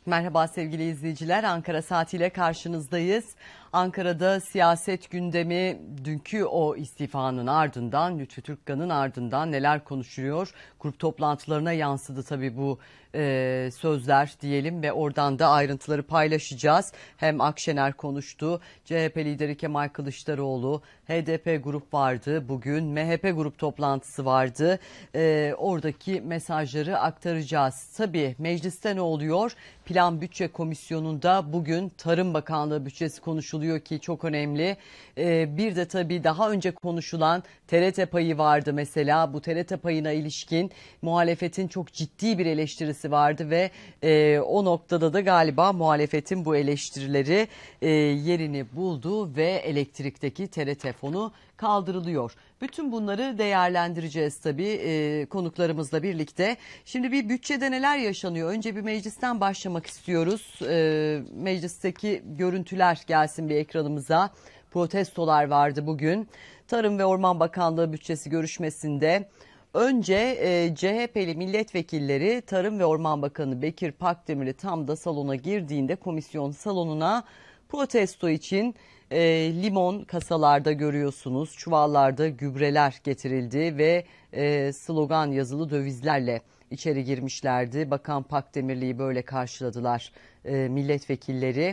Merhaba sevgili izleyiciler, Ankara saatiyle karşınızdayız. Ankara'da siyaset gündemi dünkü o istifanın ardından, Lütfü Türkkan'ın ardından neler konuşuluyor? Grup toplantılarına yansıdı tabii bu sözler diyelim ve oradan da ayrıntıları paylaşacağız. Hem Akşener konuştu, CHP lideri Kemal Kılıçdaroğlu, HDP grup vardı bugün, MHP grup toplantısı vardı. Oradaki mesajları aktaracağız. Tabii mecliste ne oluyor? Plan Bütçe Komisyonu'nda bugün Tarım Bakanlığı bütçesi konuşuluyor ki çok önemli. Bir de tabii daha önce konuşulan TRT payı vardı mesela. Bu TRT payına ilişkin muhalefetin çok ciddi bir eleştirisi vardı ve o noktada da galiba muhalefetin bu eleştirileri yerini buldu ve elektrikteki TRT fonu kaldırılıyor. Bütün bunları değerlendireceğiz tabii konuklarımızla birlikte. Şimdi bir bütçede neler yaşanıyor? Önce bir meclisten başlamak istiyoruz. Meclisteki görüntüler gelsin bir ekranımıza. Protestolar vardı bugün. Tarım ve Orman Bakanlığı bütçesi görüşmesinde önce CHP'li milletvekilleri Tarım ve Orman Bakanı Bekir Pakdemirli tam da salona girdiğinde komisyon salonuna protesto için limon kasalarda görüyorsunuz, çuvallarda gübreler getirildi ve slogan yazılı dövizlerle içeri girmişlerdi. Bakan Pakdemirli'yi böyle karşıladılar milletvekilleri.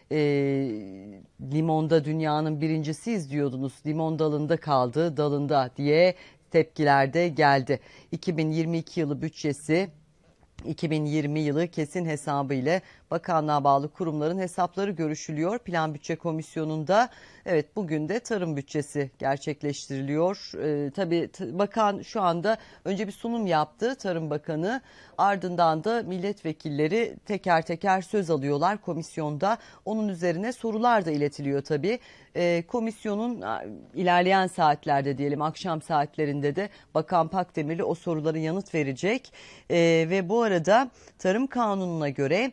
Limonda dünyanın birincisiyiz diyordunuz, limon dalında kaldı, dalında diye tepkiler de geldi. 2022 yılı bütçesi 2020 yılı kesin hesabı ile bakanlığa bağlı kurumların hesapları görüşülüyor. Plan Bütçe Komisyonu'nda evet bugün de tarım bütçesi gerçekleştiriliyor. Tabii bakan şu anda önce bir sunum yaptı, Tarım Bakanı, ardından da milletvekilleri teker teker söz alıyorlar komisyonda. Onun üzerine sorular da iletiliyor tabii. Komisyonun ilerleyen saatlerde diyelim akşam saatlerinde de Bakan Pakdemirli o sorulara yanıt verecek. Ve bu arada Tarım Kanunu'na göre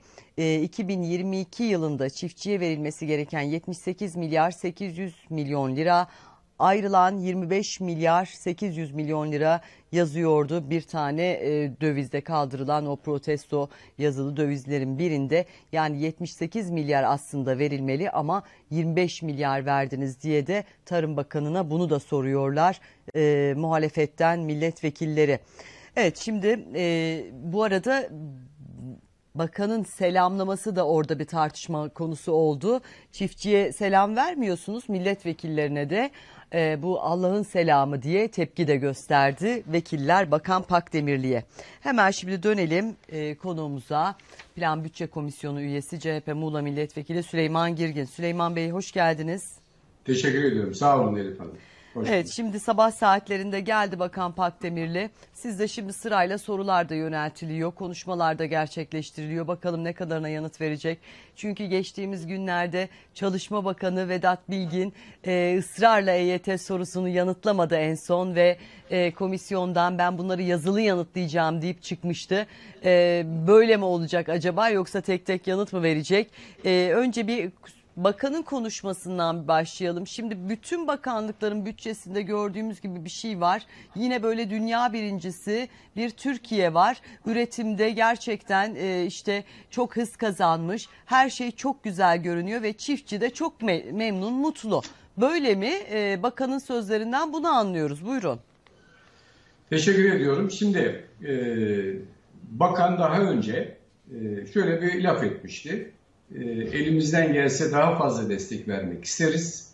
2022 yılında çiftçiye verilmesi gereken 78 milyar 800 milyon lira, ayrılan 25 milyar 800 milyon lira yazıyordu. Bir tane dövizde kaldırılan o protesto yazılı dövizlerin birinde, yani 78 milyar aslında verilmeli ama 25 milyar verdiniz diye de Tarım Bakanı'na bunu da soruyorlar muhalefetten milletvekilleri. Evet, şimdi bu arada bakanın selamlaması da orada bir tartışma konusu oldu. Çiftçiye selam vermiyorsunuz, milletvekillerine de bu Allah'ın selamı diye tepki de gösterdi vekiller Bakan Pakdemirli'ye. Hemen şimdi dönelim konuğumuza. Plan Bütçe Komisyonu üyesi CHP Muğla Milletvekili Süleyman Girgin. Süleyman Bey, hoş geldiniz. Teşekkür ediyorum. Sağ olun Elif Hanım. Evet, şimdi sabah saatlerinde geldi Bakan Pakdemirli. Sizde şimdi sırayla sorular da yöneltiliyor, konuşmalar da gerçekleştiriliyor. Bakalım ne kadarına yanıt verecek. Çünkü geçtiğimiz günlerde Çalışma Bakanı Vedat Bilgin ısrarla EYT sorusunu yanıtlamadı en son ve komisyondan ben bunları yazılı yanıtlayacağım deyip çıkmıştı. Böyle mi olacak acaba, yoksa tek tek yanıt mı verecek? Önce bir bakanın konuşmasından başlayalım. Şimdi bütün bakanlıkların bütçesinde gördüğümüz gibi bir şey var. Yine böyle dünya birincisi bir Türkiye var. Üretimde gerçekten işte çok hız kazanmış. Her şey çok güzel görünüyor ve çiftçi de çok memnun, mutlu. Böyle mi? Bakanın sözlerinden bunu anlıyoruz. Buyurun. Teşekkür ediyorum. Şimdi bakan daha önce şöyle bir laf etmişti. Elimizden gelse daha fazla destek vermek isteriz.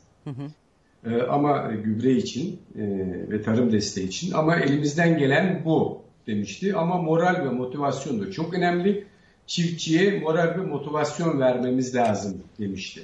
Ama gübre için ve tarım desteği için, ama elimizden gelen bu demişti. Ama moral ve motivasyon da çok önemli. Çiftçiye moral ve motivasyon vermemiz lazım demişti.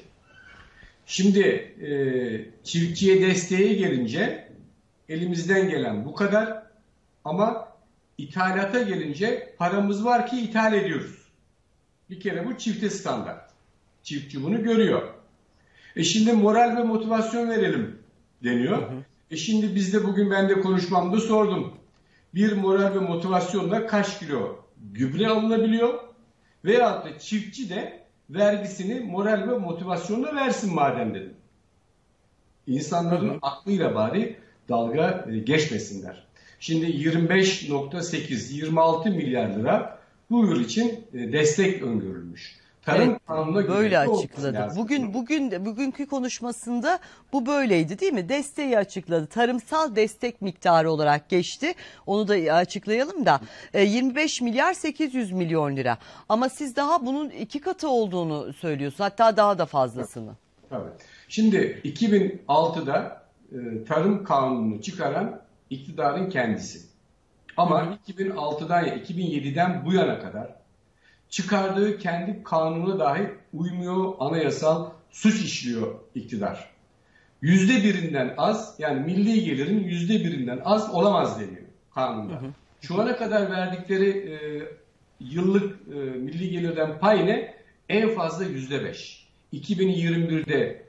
Şimdi çiftçiye desteğe gelince elimizden gelen bu kadar, ama ithalata gelince paramız var ki ithal ediyoruz. Bir kere bu çifte standart. Çiftçi bunu görüyor. Şimdi moral ve motivasyon verelim deniyor. Şimdi biz de bugün, ben de konuşmamda sordum. Bir moral ve motivasyonla kaç kilo gübre alınabiliyor? Veyahut da çiftçi de vergisini moral ve motivasyonla versin madem dedim. İnsanların aklıyla bari dalga geçmesinler. Şimdi 25,8-26 milyar lira bu yıl için destek öngörülmüş. Tarım Evet, kanununa göre böyle de olması açıkladı. lazım. Bugünkü konuşmasında bu böyleydi değil mi? Desteği açıkladı. Tarımsal destek miktarı olarak geçti. Onu da açıklayalım da 25 milyar 800 milyon lira. Ama siz daha bunun 2 katı olduğunu söylüyorsunuz. Hatta daha da fazlasını. Tabii. Şimdi 2006'da tarım kanununu çıkaran iktidarın kendisi. Ama 2006'dan 2007'den bu yana kadar çıkardığı kendi kanuna dahi uymuyor, anayasal suç işliyor iktidar. %1'inden az, yani milli gelirin %1'inden az olamaz deniyor kanunda. Şu ana kadar verdikleri yıllık milli gelirden pay ne? En fazla %5. 2021'de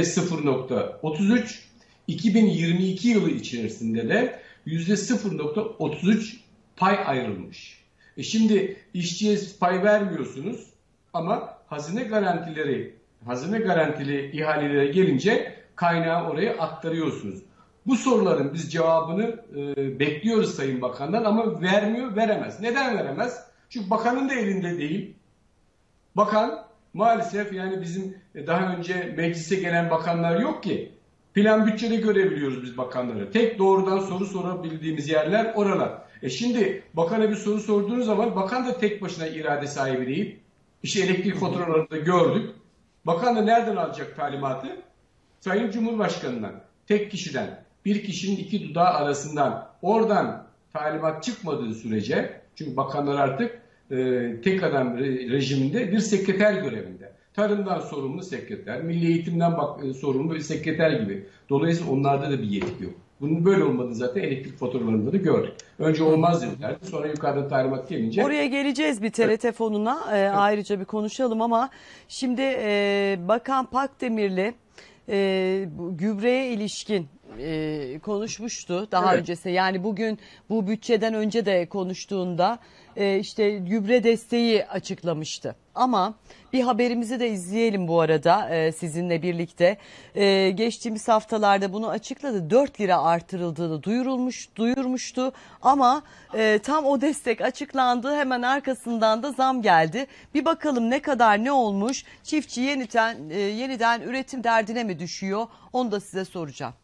%0.33, 2022 yılı içerisinde de %0.33 pay ayrılmış. Şimdi işçiye pay vermiyorsunuz ama hazine garantili ihalelere gelince kaynağı oraya aktarıyorsunuz. Bu soruların biz cevabını bekliyoruz Sayın Bakan'dan ama vermiyor, veremez. Neden veremez? Çünkü bakanın da elinde değil. Bakan maalesef, yani bizim daha önce meclise gelen bakanlar yok ki. Plan bütçede görebiliyoruz biz bakanları. Tek doğrudan soru sorabildiğimiz yerler oralar. Şimdi bakana bir soru sorduğunuz zaman bakan da tek başına irade sahibi değil. İşte elektrik faturalarını da gördük. Bakan da nereden alacak talimatı? Sayın Cumhurbaşkanı'ndan, tek kişiden, bir kişinin iki dudağı arasından, oradan talimat çıkmadığı sürece, çünkü bakanlar artık tek adam rejiminde bir sekreter görevinde. Tarımdan sorumlu sekreter, milli eğitimden sorumlu bir sekreter gibi. Dolayısıyla onlarda da bir yetki yok. Bunun böyle olmadığını zaten elektrik faturalarında da gördük. Önce olmaz dediler, sonra yukarıdan talimat gelince... Oraya geleceğiz, bir TRT fonuna ayrıca bir konuşalım ama şimdi Bakan Pakdemirli gübreye ilişkin konuşmuştu daha öncesinde. Yani bugün bu bütçeden önce de konuştuğunda işte gübre desteği açıklamıştı. Ama bir haberimizi de izleyelim bu arada sizinle birlikte. Geçtiğimiz haftalarda bunu açıkladı. 4 lira artırıldığını duyurmuştu. Ama tam o destek açıklandı, hemen arkasından da zam geldi. Bir bakalım ne kadar, ne olmuş? Çiftçi yeniden üretim derdine mi düşüyor? Onu da size soracağım.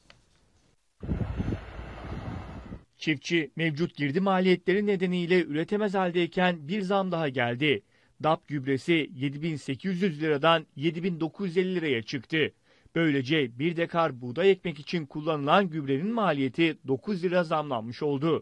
Çiftçi mevcut girdi maliyetleri nedeniyle üretemez haldeyken bir zam daha geldi. DAP gübresi 7.800 liradan 7.950 liraya çıktı. Böylece bir dekar buğday ekmek için kullanılan gübrenin maliyeti 9 lira zamlanmış oldu.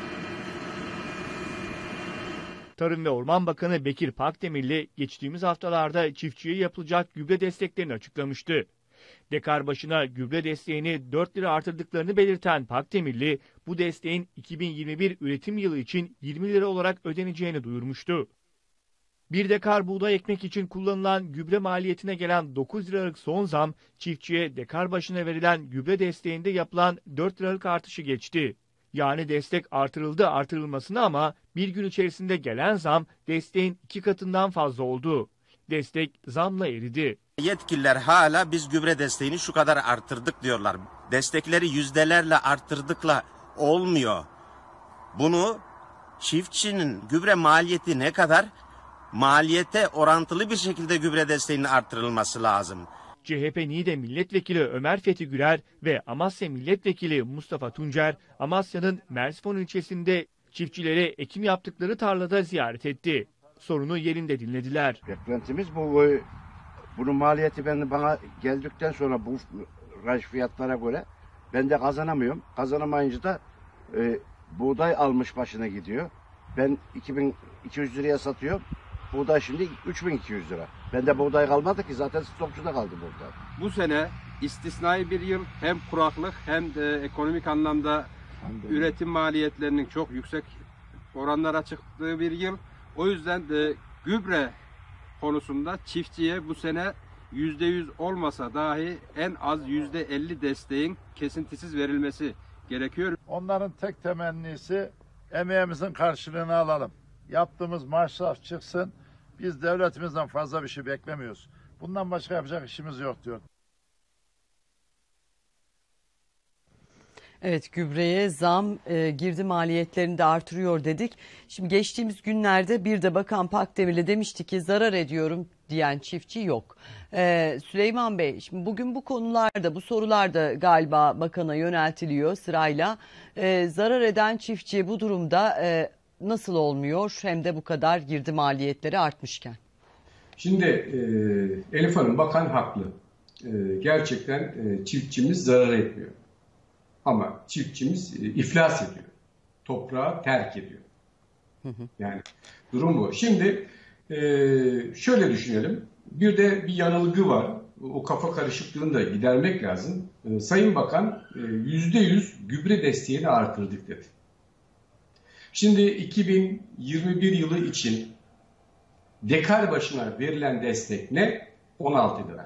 Tarım ve Orman Bakanı Bekir Pakdemirli geçtiğimiz haftalarda çiftçiye yapılacak gübre desteklerini açıklamıştı. Dekar başına gübre desteğini 4 lira artırdıklarını belirten Pakdemirli, bu desteğin 2021 üretim yılı için 20 lira olarak ödeneceğini duyurmuştu. Bir dekar buğday ekmek için kullanılan gübre maliyetine gelen 9 liralık son zam, çiftçiye dekar başına verilen gübre desteğinde yapılan 4 liralık artışı geçti. Yani destek artırılmasına ama bir gün içerisinde gelen zam desteğin 2 katından fazla oldu. Destek zamla eridi. Yetkililer hala biz gübre desteğini şu kadar arttırdık diyorlar. Destekleri yüzdelerle arttırdıkla olmuyor. Bunu çiftçinin gübre maliyeti ne kadar, maliyete orantılı bir şekilde gübre desteğinin arttırılması lazım. CHP Niğde Milletvekili Ömer Fethi Gürer ve Amasya Milletvekili Mustafa Tuncer, Amasya'nın Mersifon ilçesinde çiftçilere ekim yaptıkları tarlada ziyaret etti. Sorunu yerinde dinlediler. Beklentimiz bu. Bunun maliyeti bana geldikten sonra bu raj fiyatlara göre ben de kazanamıyorum. Kazanamayınca da buğday almış başına gidiyor. Ben 2200 liraya satıyorum. Buğday şimdi 3200 lira. Bende buğday kalmadı ki, zaten stokçuda kaldı buğday. Bu sene istisnai bir yıl, hem kuraklık hem de ekonomik anlamda üretim maliyetlerinin çok yüksek oranlara çıktığı bir yıl. O yüzden de gübre konusunda çiftçiye bu sene %100 olmasa dahi en az %50 desteğin kesintisiz verilmesi gerekiyor. Onların tek temennisi emeğimizin karşılığını alalım. Yaptığımız masraf çıksın. Biz devletimizden fazla bir şey beklemiyoruz. Bundan başka yapacak işimiz yok diyor. Evet, gübreye zam girdi maliyetlerini de artırıyor dedik. Şimdi geçtiğimiz günlerde bir de Bakan Pakdemirli demişti ki zarar ediyorum diyen çiftçi yok. Süleyman Bey, şimdi bugün bu konularda, bu sorular da galiba bakana yöneltiliyor sırayla. Zarar eden çiftçi bu durumda nasıl olmuyor, hem de bu kadar girdi maliyetleri artmışken? Şimdi Elif Hanım, bakan haklı. Gerçekten çiftçimiz zarar etmiyor. Ama çiftçimiz iflas ediyor. Toprağı terk ediyor. Yani durum bu. Şimdi şöyle düşünelim. Bir de bir yanılgı var. O kafa karışıklığını da gidermek lazım. Sayın Bakan %100 gübre desteğini artırdık dedi. Şimdi 2021 yılı için dekar başına verilen destek ne? 16 lira.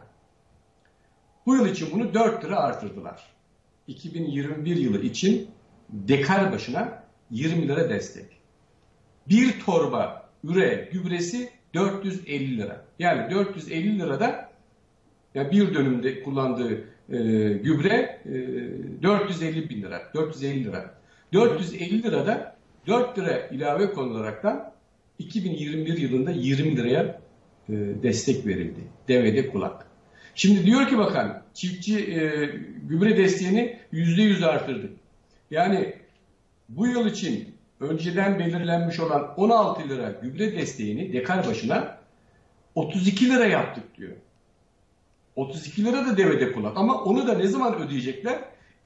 Bu yıl için bunu 4 lira artırdılar. 2021 yılı için dekar başına 20 lira destek. Bir torba üre gübresi 450 lira. Yani 450 lirada, yani bir dönümde kullandığı gübre 450 bin lira. 450 lira. 450 lirada 4 lira ilave konularaktan 2021 yılında 20 liraya destek verildi. Devede kulak. Şimdi diyor ki bakan, çiftçi gübre desteğini %100 artırdık. Yani bu yıl için önceden belirlenmiş olan 16 lira gübre desteğini dekar başına 32 lira yaptık diyor. 32 lira da devede kulak. Ama onu da ne zaman ödeyecekler?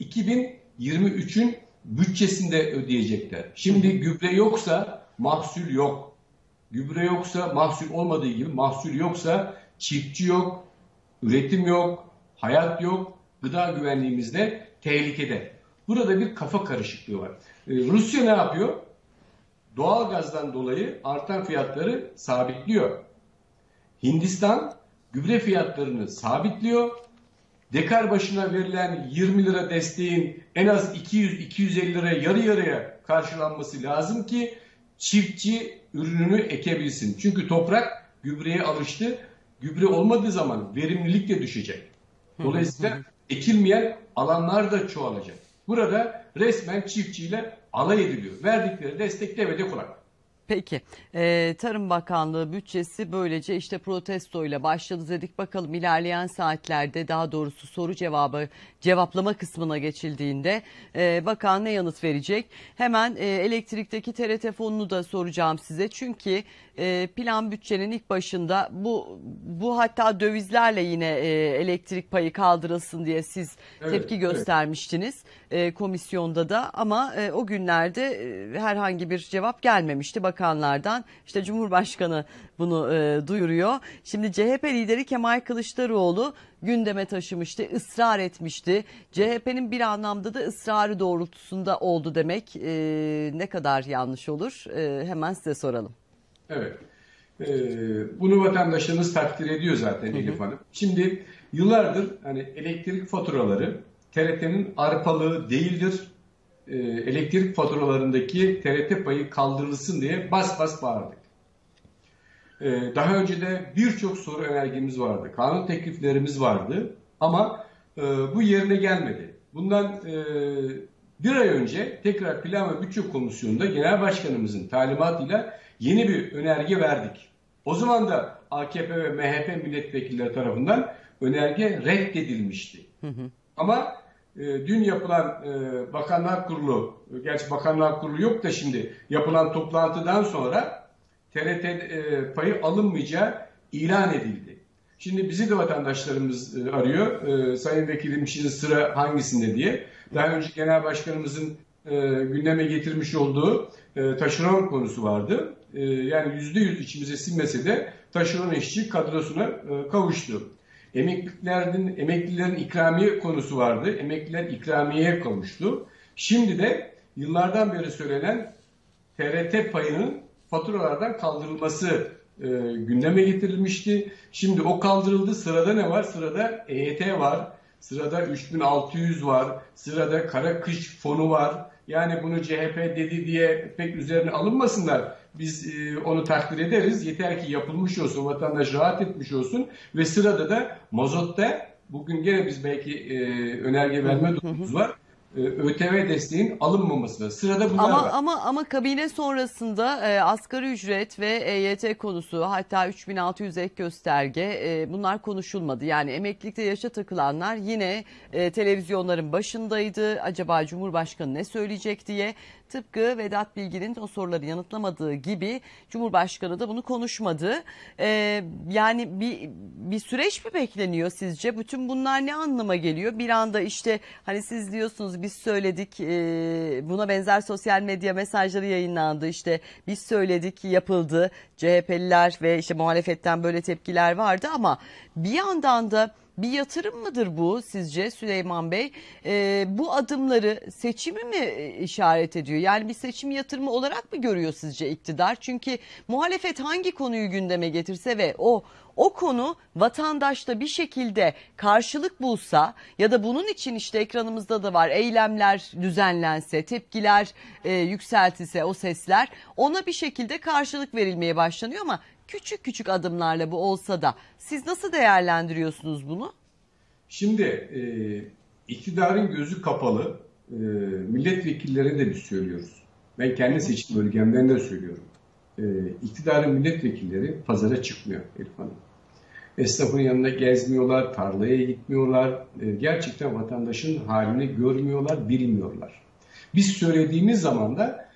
2023'ün bütçesinde ödeyecekler. Şimdi gübre yoksa mahsul yok. Gübre yoksa mahsul olmadığı gibi, mahsul yoksa çiftçi yok, üretim yok, hayat yok, gıda güvenliğimiz de tehlikede. Burada bir kafa karışıklığı var. Rusya ne yapıyor? Doğalgazdan dolayı artan fiyatları sabitliyor. Hindistan gübre fiyatlarını sabitliyor. Dekar başına verilen 20 lira desteğin en az 200-250 liraya yarı yarıya karşılanması lazım ki çiftçi ürününü ekebilsin. Çünkü toprak gübreye alıştı. Gübre olmadığı zaman verimlilik de düşecek. Dolayısıyla ekilmeyen alanlar da çoğalacak. Burada resmen çiftçiyle alay ediliyor. Verdikleri destek devede kulak. Peki, Tarım Bakanlığı bütçesi böylece işte protestoyla başladı dedik. Bakalım ilerleyen saatlerde, daha doğrusu soru cevaplama kısmına geçildiğinde bakan ne yanıt verecek? Hemen elektrikteki TRT fonunu da soracağım size. Çünkü plan bütçenin ilk başında bu hatta dövizlerle yine elektrik payı kaldırılsın diye siz tepki göstermiştiniz komisyonda da, ama o günlerde herhangi bir cevap gelmemişti bakanlardan. İşte Cumhurbaşkanı bunu duyuruyor. Şimdi CHP lideri Kemal Kılıçdaroğlu gündeme taşımıştı, ısrar etmişti. CHP'nin bir anlamda da ısrarı doğrultusunda oldu demek ne kadar yanlış olur? Hemen size soralım. Evet. Bunu vatandaşlarımız takdir ediyor zaten Elif Hanım. Şimdi yıllardır hani elektrik faturaları TRT'nin arpalığı değildir. Elektrik faturalarındaki TRT payı kaldırılsın diye bas bas bağırdık. Daha önce de birçok soru önergemiz vardı. Kanun tekliflerimiz vardı. Ama bu yerine gelmedi. Bundan bir ay önce tekrar Plan ve Bütçe Komisyonu'nda Genel Başkanımızın talimatıyla yeni bir önerge verdik. O zaman da AKP ve MHP milletvekilleri tarafından önerge reddedilmişti. Ama dün yapılan Bakanlar Kurulu, gerçi Bakanlar Kurulu yok da şimdi yapılan toplantıdan sonra TRT payı alınmayacağı ilan edildi. Şimdi bizi de vatandaşlarımız arıyor. Sayın Vekilim, şimdi sıra hangisinde diye. Daha önce Genel Başkanımızın gündeme getirmiş olduğu taşeron konusu vardı. Yani %100 içimize sinmese de taşeron işçi kadrosuna kavuştu. Emeklilerin ikramiye konusu vardı. Emekliler ikramiyeye kavuştu. Şimdi de yıllardan beri söylenen TRT payının faturalardan kaldırılması gündeme getirilmişti. Şimdi o kaldırıldı. Sırada ne var? Sırada EYT var. Sırada 3600 var. Sırada kara kış fonu var. Yani bunu CHP dedi diye pek üzerine alınmasınlar. Biz onu takdir ederiz. Yeter ki yapılmış olsun, vatandaş rahat etmiş olsun. Ve sırada da mazotta, bugün gene biz belki önerge verme durumumuz var. ÖTV desteğin alınmaması. Sırada bunlar var. Ama kabine sonrasında asgari ücret ve EYT konusu, hatta 3600 ek gösterge, bunlar konuşulmadı. Yani emeklilikte yaşa takılanlar yine televizyonların başındaydı. Acaba Cumhurbaşkanı ne söyleyecek diye. Tıpkı Vedat Bilgin'in o soruları yanıtlamadığı gibi Cumhurbaşkanı da bunu konuşmadı. Yani bir süreç mi bekleniyor sizce? Bütün bunlar ne anlama geliyor? Bir anda işte hani siz diyorsunuz biz söyledik, buna benzer sosyal medya mesajları yayınlandı. İşte biz söyledik, yapıldı. CHP'liler ve işte muhalefetten böyle tepkiler vardı ama bir yandan da bir yatırım mıdır bu sizce Süleyman Bey? Bu adımları seçimi mi işaret ediyor? Yani bir seçim yatırımı olarak mı görüyor sizce iktidar? Çünkü muhalefet hangi konuyu gündeme getirse ve o konu vatandaşta bir şekilde karşılık bulsa ya da bunun için işte ekranımızda da var, eylemler düzenlense, tepkiler yükseltilse, o sesler, ona bir şekilde karşılık verilmeye başlanıyor ama küçük küçük adımlarla bu olsa da siz nasıl değerlendiriyorsunuz bunu? Şimdi iktidarın gözü kapalı, milletvekillerine de biz söylüyoruz. Ben kendi seçim bölgemden de söylüyorum. İktidarın milletvekilleri pazara çıkmıyor Elif Hanım. Esnafın yanına gezmiyorlar, tarlaya gitmiyorlar. Gerçekten vatandaşın halini görmüyorlar, bilmiyorlar. Biz söylediğimiz zaman da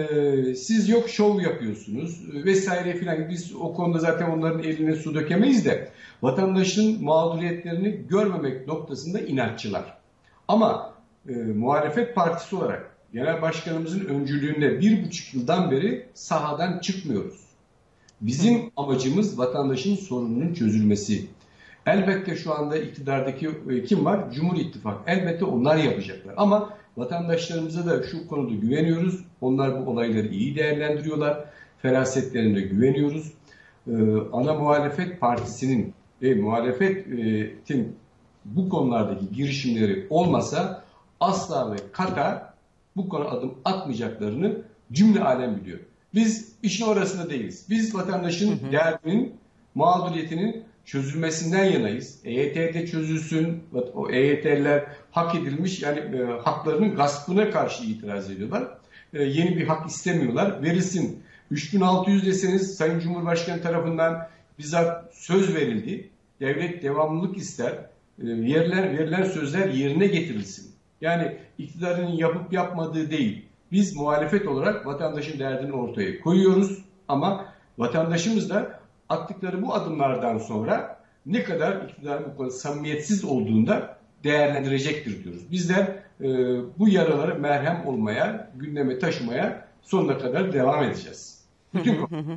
siz yok şov yapıyorsunuz vesaire filan. Biz o konuda zaten onların eline su dökemeyiz de vatandaşın mağduriyetlerini görmemek noktasında inatçılar. Ama muhalefet partisi olarak genel başkanımızın öncülüğünde 1,5 yıldan beri sahadan çıkmıyoruz. Bizim amacımız vatandaşın sorununun çözülmesi. Elbette şu anda iktidardaki kim var? Cumhur İttifakı. Elbette onlar yapacaklar. Ama vatandaşlarımıza da şu konuda güveniyoruz. Onlar bu olayları iyi değerlendiriyorlar. Ferasetlerine güveniyoruz. Ana muhalefet partisinin ve muhalefetin bu konulardaki girişimleri olmasa asla ve kata bu konu adım atmayacaklarını cümle alem biliyor. Biz işin orasında değiliz. Biz vatandaşın derdinin, mağduriyetinin çözülmesinden yanayız. EYT'de çözülsün. O EYT'liler hak edilmiş, yani haklarının gaspına karşı itiraz ediyorlar. Yeni bir hak istemiyorlar. Verilsin. 3600 deseniz Sayın Cumhurbaşkanı tarafından bizzat söz verildi. Devlet devamlılık ister. Verilen sözler yerine getirilsin. Yani iktidarın yapıp yapmadığı değil. Biz muhalefet olarak vatandaşın derdini ortaya koyuyoruz ama vatandaşımız da attıkları bu adımlardan sonra ne kadar iktidarın bu konuda samimiyetsiz olduğunda değerlendirecektir diyoruz. Bizler bu yaraları merhem olmaya, gündeme taşımaya sonuna kadar devam edeceğiz. Bütün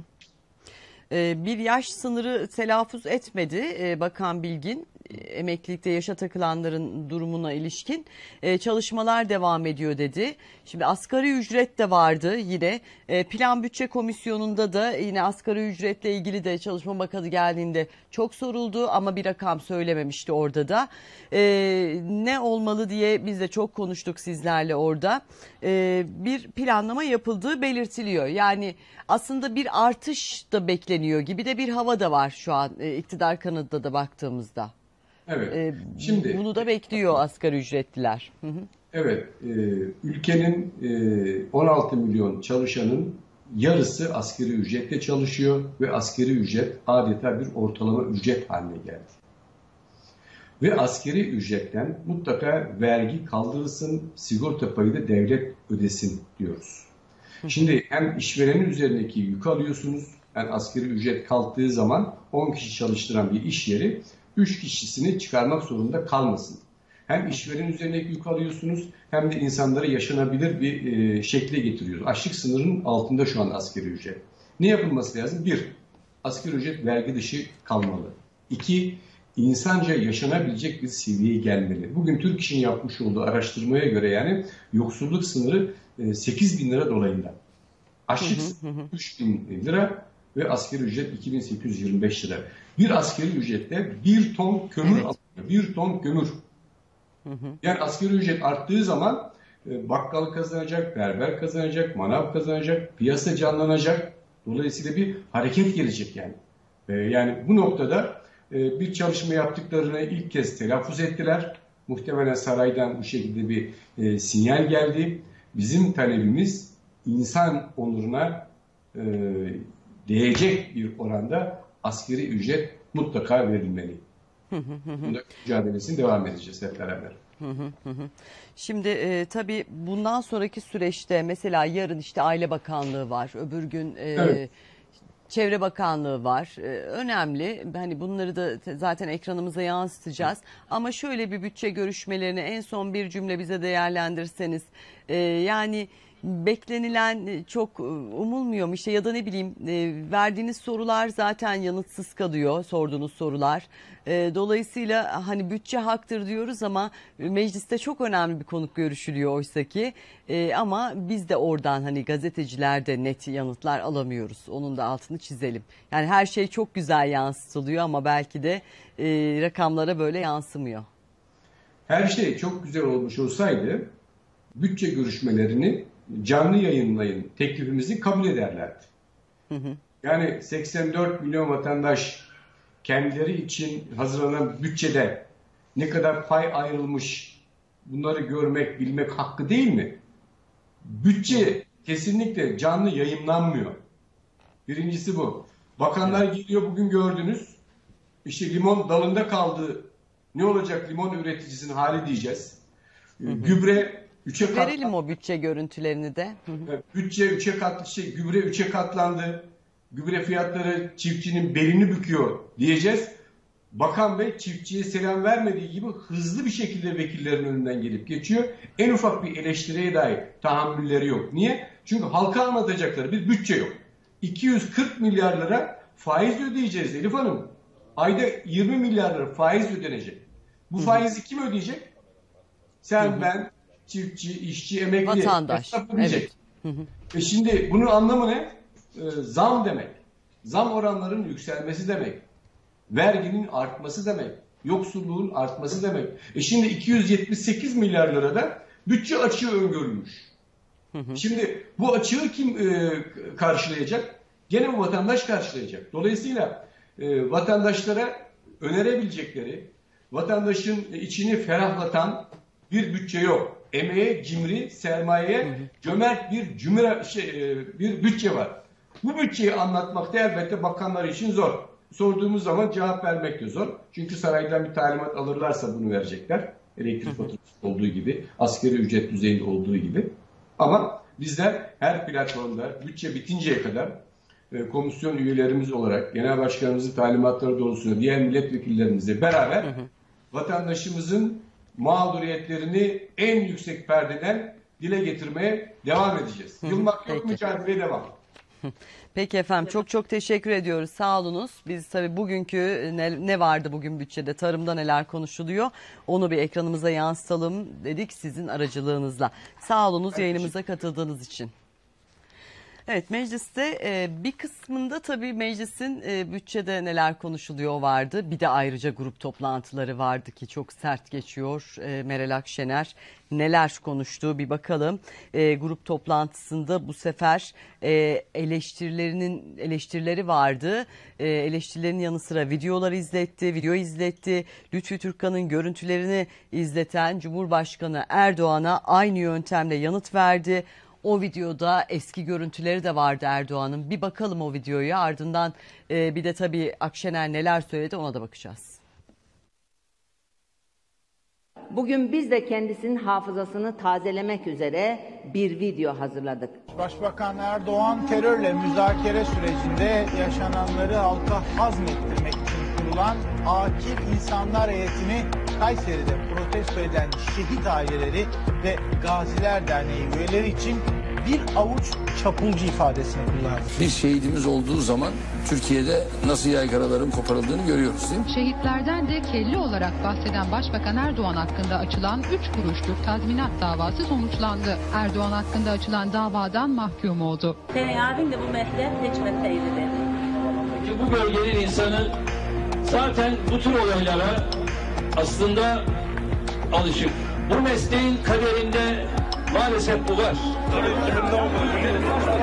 Bir yaş sınırı telaffuz etmedi Bakan Bilgin. Emeklilikte yaşa takılanların durumuna ilişkin çalışmalar devam ediyor dedi. Şimdi asgari ücret de vardı yine. Plan Bütçe Komisyonu'nda da yine asgari ücretle ilgili de Çalışma Bakanı geldiğinde çok soruldu ama bir rakam söylememişti orada da. Ne olmalı diye biz de çok konuştuk sizlerle orada. Bir planlama yapıldığı belirtiliyor. Yani aslında bir artış da bekleniyor gibi de bir hava da var şu an iktidar kanadında da baktığımızda. Evet. Şimdi bunu da bekliyor asgari ücretliler. Evet, ülkenin 16 milyon çalışanın yarısı asgari ücretle çalışıyor ve asgari ücret adeta bir ortalama ücret haline geldi. Ve asgari ücretten mutlaka vergi kaldırılsın, sigorta payı da devlet ödesin diyoruz. Şimdi hem işverenin üzerindeki yükü alıyorsunuz, yani asgari ücret kalktığı zaman 10 kişi çalıştıran bir iş yeri 3 kişisini çıkarmak zorunda kalmasın. Hem işveren üzerindeki yük alıyorsunuz hem de insanları yaşanabilir bir şekle getiriyoruz. Açlık sınırının altında şu an asgari ücret. Ne yapılması lazım? 1. Asgari ücret vergi dışı kalmalı. 2. İnsanca yaşanabilecek bir seviyeye gelmeli. Bugün Türk İş'in yapmış olduğu araştırmaya göre yani yoksulluk sınırı 8.000 lira dolayında. Açlık 3.000 lira ve asgari ücret 2.825 lira. Bir asgari ücretle 1 ton kömür alıyor. 1 ton kömür. Yani asgari ücret arttığı zaman bakkal kazanacak, berber kazanacak, manav kazanacak, piyasa canlanacak. Dolayısıyla bir hareket gelecek yani. Yani bu noktada bir çalışma yaptıklarını ilk kez telaffuz ettiler. Muhtemelen saraydan bu şekilde bir sinyal geldi. Bizim talebimiz insan onuruna değecek bir oranda asgari ücret mutlaka verilmeli. Bunda mücadelesini devam edeceğiz hep beraber. Şimdi tabii bundan sonraki süreçte mesela yarın işte Aile Bakanlığı var, öbür gün Evet. Çevre Bakanlığı var. Önemli. Hani bunları da zaten ekranımıza yansıtacağız. Ama şöyle bir bütçe görüşmelerini en son bir cümle bize değerlendirseniz. Yani beklenilen çok umulmuyor mu işte ya da ne bileyim verdiğiniz sorular zaten yanıtsız kalıyor, sorduğunuz sorular. Dolayısıyla hani bütçe haktır diyoruz ama mecliste çok önemli bir konuk görüşülüyor oysa ki. Ama biz de oradan hani gazeteciler de net yanıtlar alamıyoruz. Onun da altını çizelim. Yani her şey çok güzel yansıtılıyor ama belki de rakamlara böyle yansımıyor. Her şey çok güzel olmuş olsaydı bütçe görüşmelerini canlı yayınlayın teklifimizi kabul ederlerdi. Yani 84 milyon vatandaş kendileri için hazırlanan bütçede ne kadar pay ayrılmış bunları görmek, bilmek hakkı değil mi? Bütçe kesinlikle canlı yayınlanmıyor. Birincisi bu. Bakanlar geliyor, bugün gördünüz. İşte limon dalında kaldı. Ne olacak limon üreticisinin hali diyeceğiz. Gübre 3'e katlandı. Verelim o bütçe görüntülerini de. Bütçe 3'e katlı, gübre 3'e katlandı. Gübre fiyatları çiftçinin belini büküyor diyeceğiz. Bakan Bey çiftçiye selam vermediği gibi hızlı bir şekilde vekillerin önünden gelip geçiyor. En ufak bir eleştiriye dahi tahammülleri yok. Niye? Çünkü halka anlatacakları bir bütçe yok. 240 milyar lira faiz ödeyeceğiz Elif Hanım. Ayda 20 milyar lira faiz ödenecek. Bu faizi kim ödeyecek? Sen, ben, çiftçi, işçi, emekli. Vatandaş. Evet. Şimdi bunun anlamı ne? Zam demek. Zam oranlarının yükselmesi demek. Verginin artması demek. Yoksulluğun artması demek. Şimdi 278 milyar lirada bütçe açığı öngörülmüş. Şimdi bu açığı kim karşılayacak? Gene bu vatandaş karşılayacak. Dolayısıyla vatandaşlara önerebilecekleri, vatandaşın içini ferahlatan bir bütçe yok. Emeğe, cimri, sermayeye cömert bir bütçe var. Bu bütçeyi anlatmak da elbette bakanlar için zor. Sorduğumuz zaman cevap vermek de zor. Çünkü saraydan bir talimat alırlarsa bunu verecekler. Elektrik faturası olduğu gibi, asgari ücret düzeyinde olduğu gibi. Ama bizler her platformda bütçe bitinceye kadar komisyon üyelerimiz olarak genel başkanımızın talimatları doğrultusunda diğer milletvekillerimizle beraber vatandaşımızın mağduriyetlerini en yüksek perdeden dile getirmeye devam edeceğiz. Yılmak yok, mücadeleye devam. Peki efendim, çok çok teşekkür ediyoruz. Sağ olunuz. Biz tabii bugünkü ne vardı bugün bütçede, tarımda neler konuşuluyor onu bir ekranımıza yansıtalım dedik sizin aracılığınızla. Sağ olunuz yayınımıza katıldığınız için. Evet, mecliste bir kısmında tabii meclisin bütçede neler konuşuluyor vardı. Bir de ayrıca grup toplantıları vardı ki çok sert geçiyor. Meral Akşener neler konuştu bir bakalım. Grup toplantısında bu sefer eleştirileri vardı. Eleştirilerin yanı sıra video izletti. Lütfü Türkkan'ın görüntülerini izleten Cumhurbaşkanı Erdoğan'a aynı yöntemle yanıt verdi. O videoda eski görüntüleri de vardı Erdoğan'ın. Bir bakalım o videoya, ardından bir de tabii Akşener neler söyledi ona da bakacağız. Bugün biz de kendisinin hafızasını tazelemek üzere bir video hazırladık. Başbakan Erdoğan terörle müzakere sürecinde yaşananları halka hazmettirmek için kurulan akil insanlar heyetini Kayseri'de protesto eden şehit aileleri ve Gaziler Derneği üyeleri için bir avuç çapulcu ifadesini kullandı. Bir şehidimiz olduğu zaman Türkiye'de nasıl yaygaraların koparıldığını görüyoruz değil mi? Şehitlerden de kelli olarak bahseden Başbakan Erdoğan hakkında açılan 3 kuruşluk tazminat davası sonuçlandı. Erdoğan hakkında açılan davadan mahkum oldu. Abim de bu mesleğe seçmeseydi dedi. Bu bölgenin insanı zaten bu tür olaylara aslında alışık. Bu mesleğin kaderinde maalesef bu var.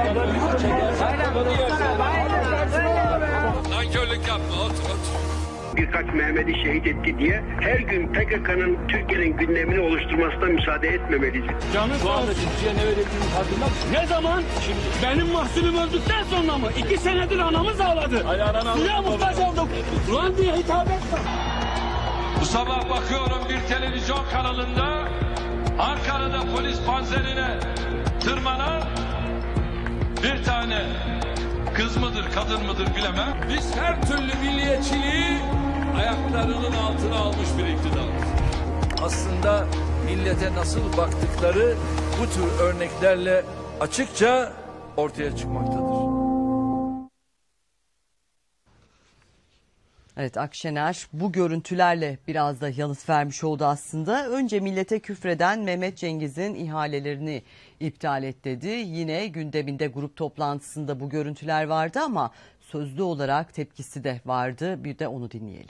Nankörlük yapma, otur. birkaç Mehmet'i şehit etti diye her gün PKK'nın Türkiye'nin gündemini oluşturmasına müsaade etmemeliyiz. Canım şu anda Türkiye ne verildiğini farkında mısın? Ne zaman? Şimdi. Benim mahsulüm öldükten sonra mı? 2 senedir anamız ağladı. Suya muhtaç olduk. Ulan diye hitap etme. Bu sabah bakıyorum bir televizyon kanalında Ankara'da polis panzerine tırmanan bir tane kız mıdır kadın mıdır bilemem. Biz her türlü milliyetçiliği ayaklarının altına almış bir iktidarız. Aslında millete nasıl baktıkları bu tür örneklerle açıkça ortaya çıkmaktadır. Evet, Akşener bu görüntülerle biraz da yanıt vermiş oldu aslında. Önce millete küfreden Mehmet Cengiz'in ihalelerini iptal et dedi. Yine gündeminde grup toplantısında bu görüntüler vardı ama sözlü olarak tepkisi de vardı. Bir de onu dinleyelim.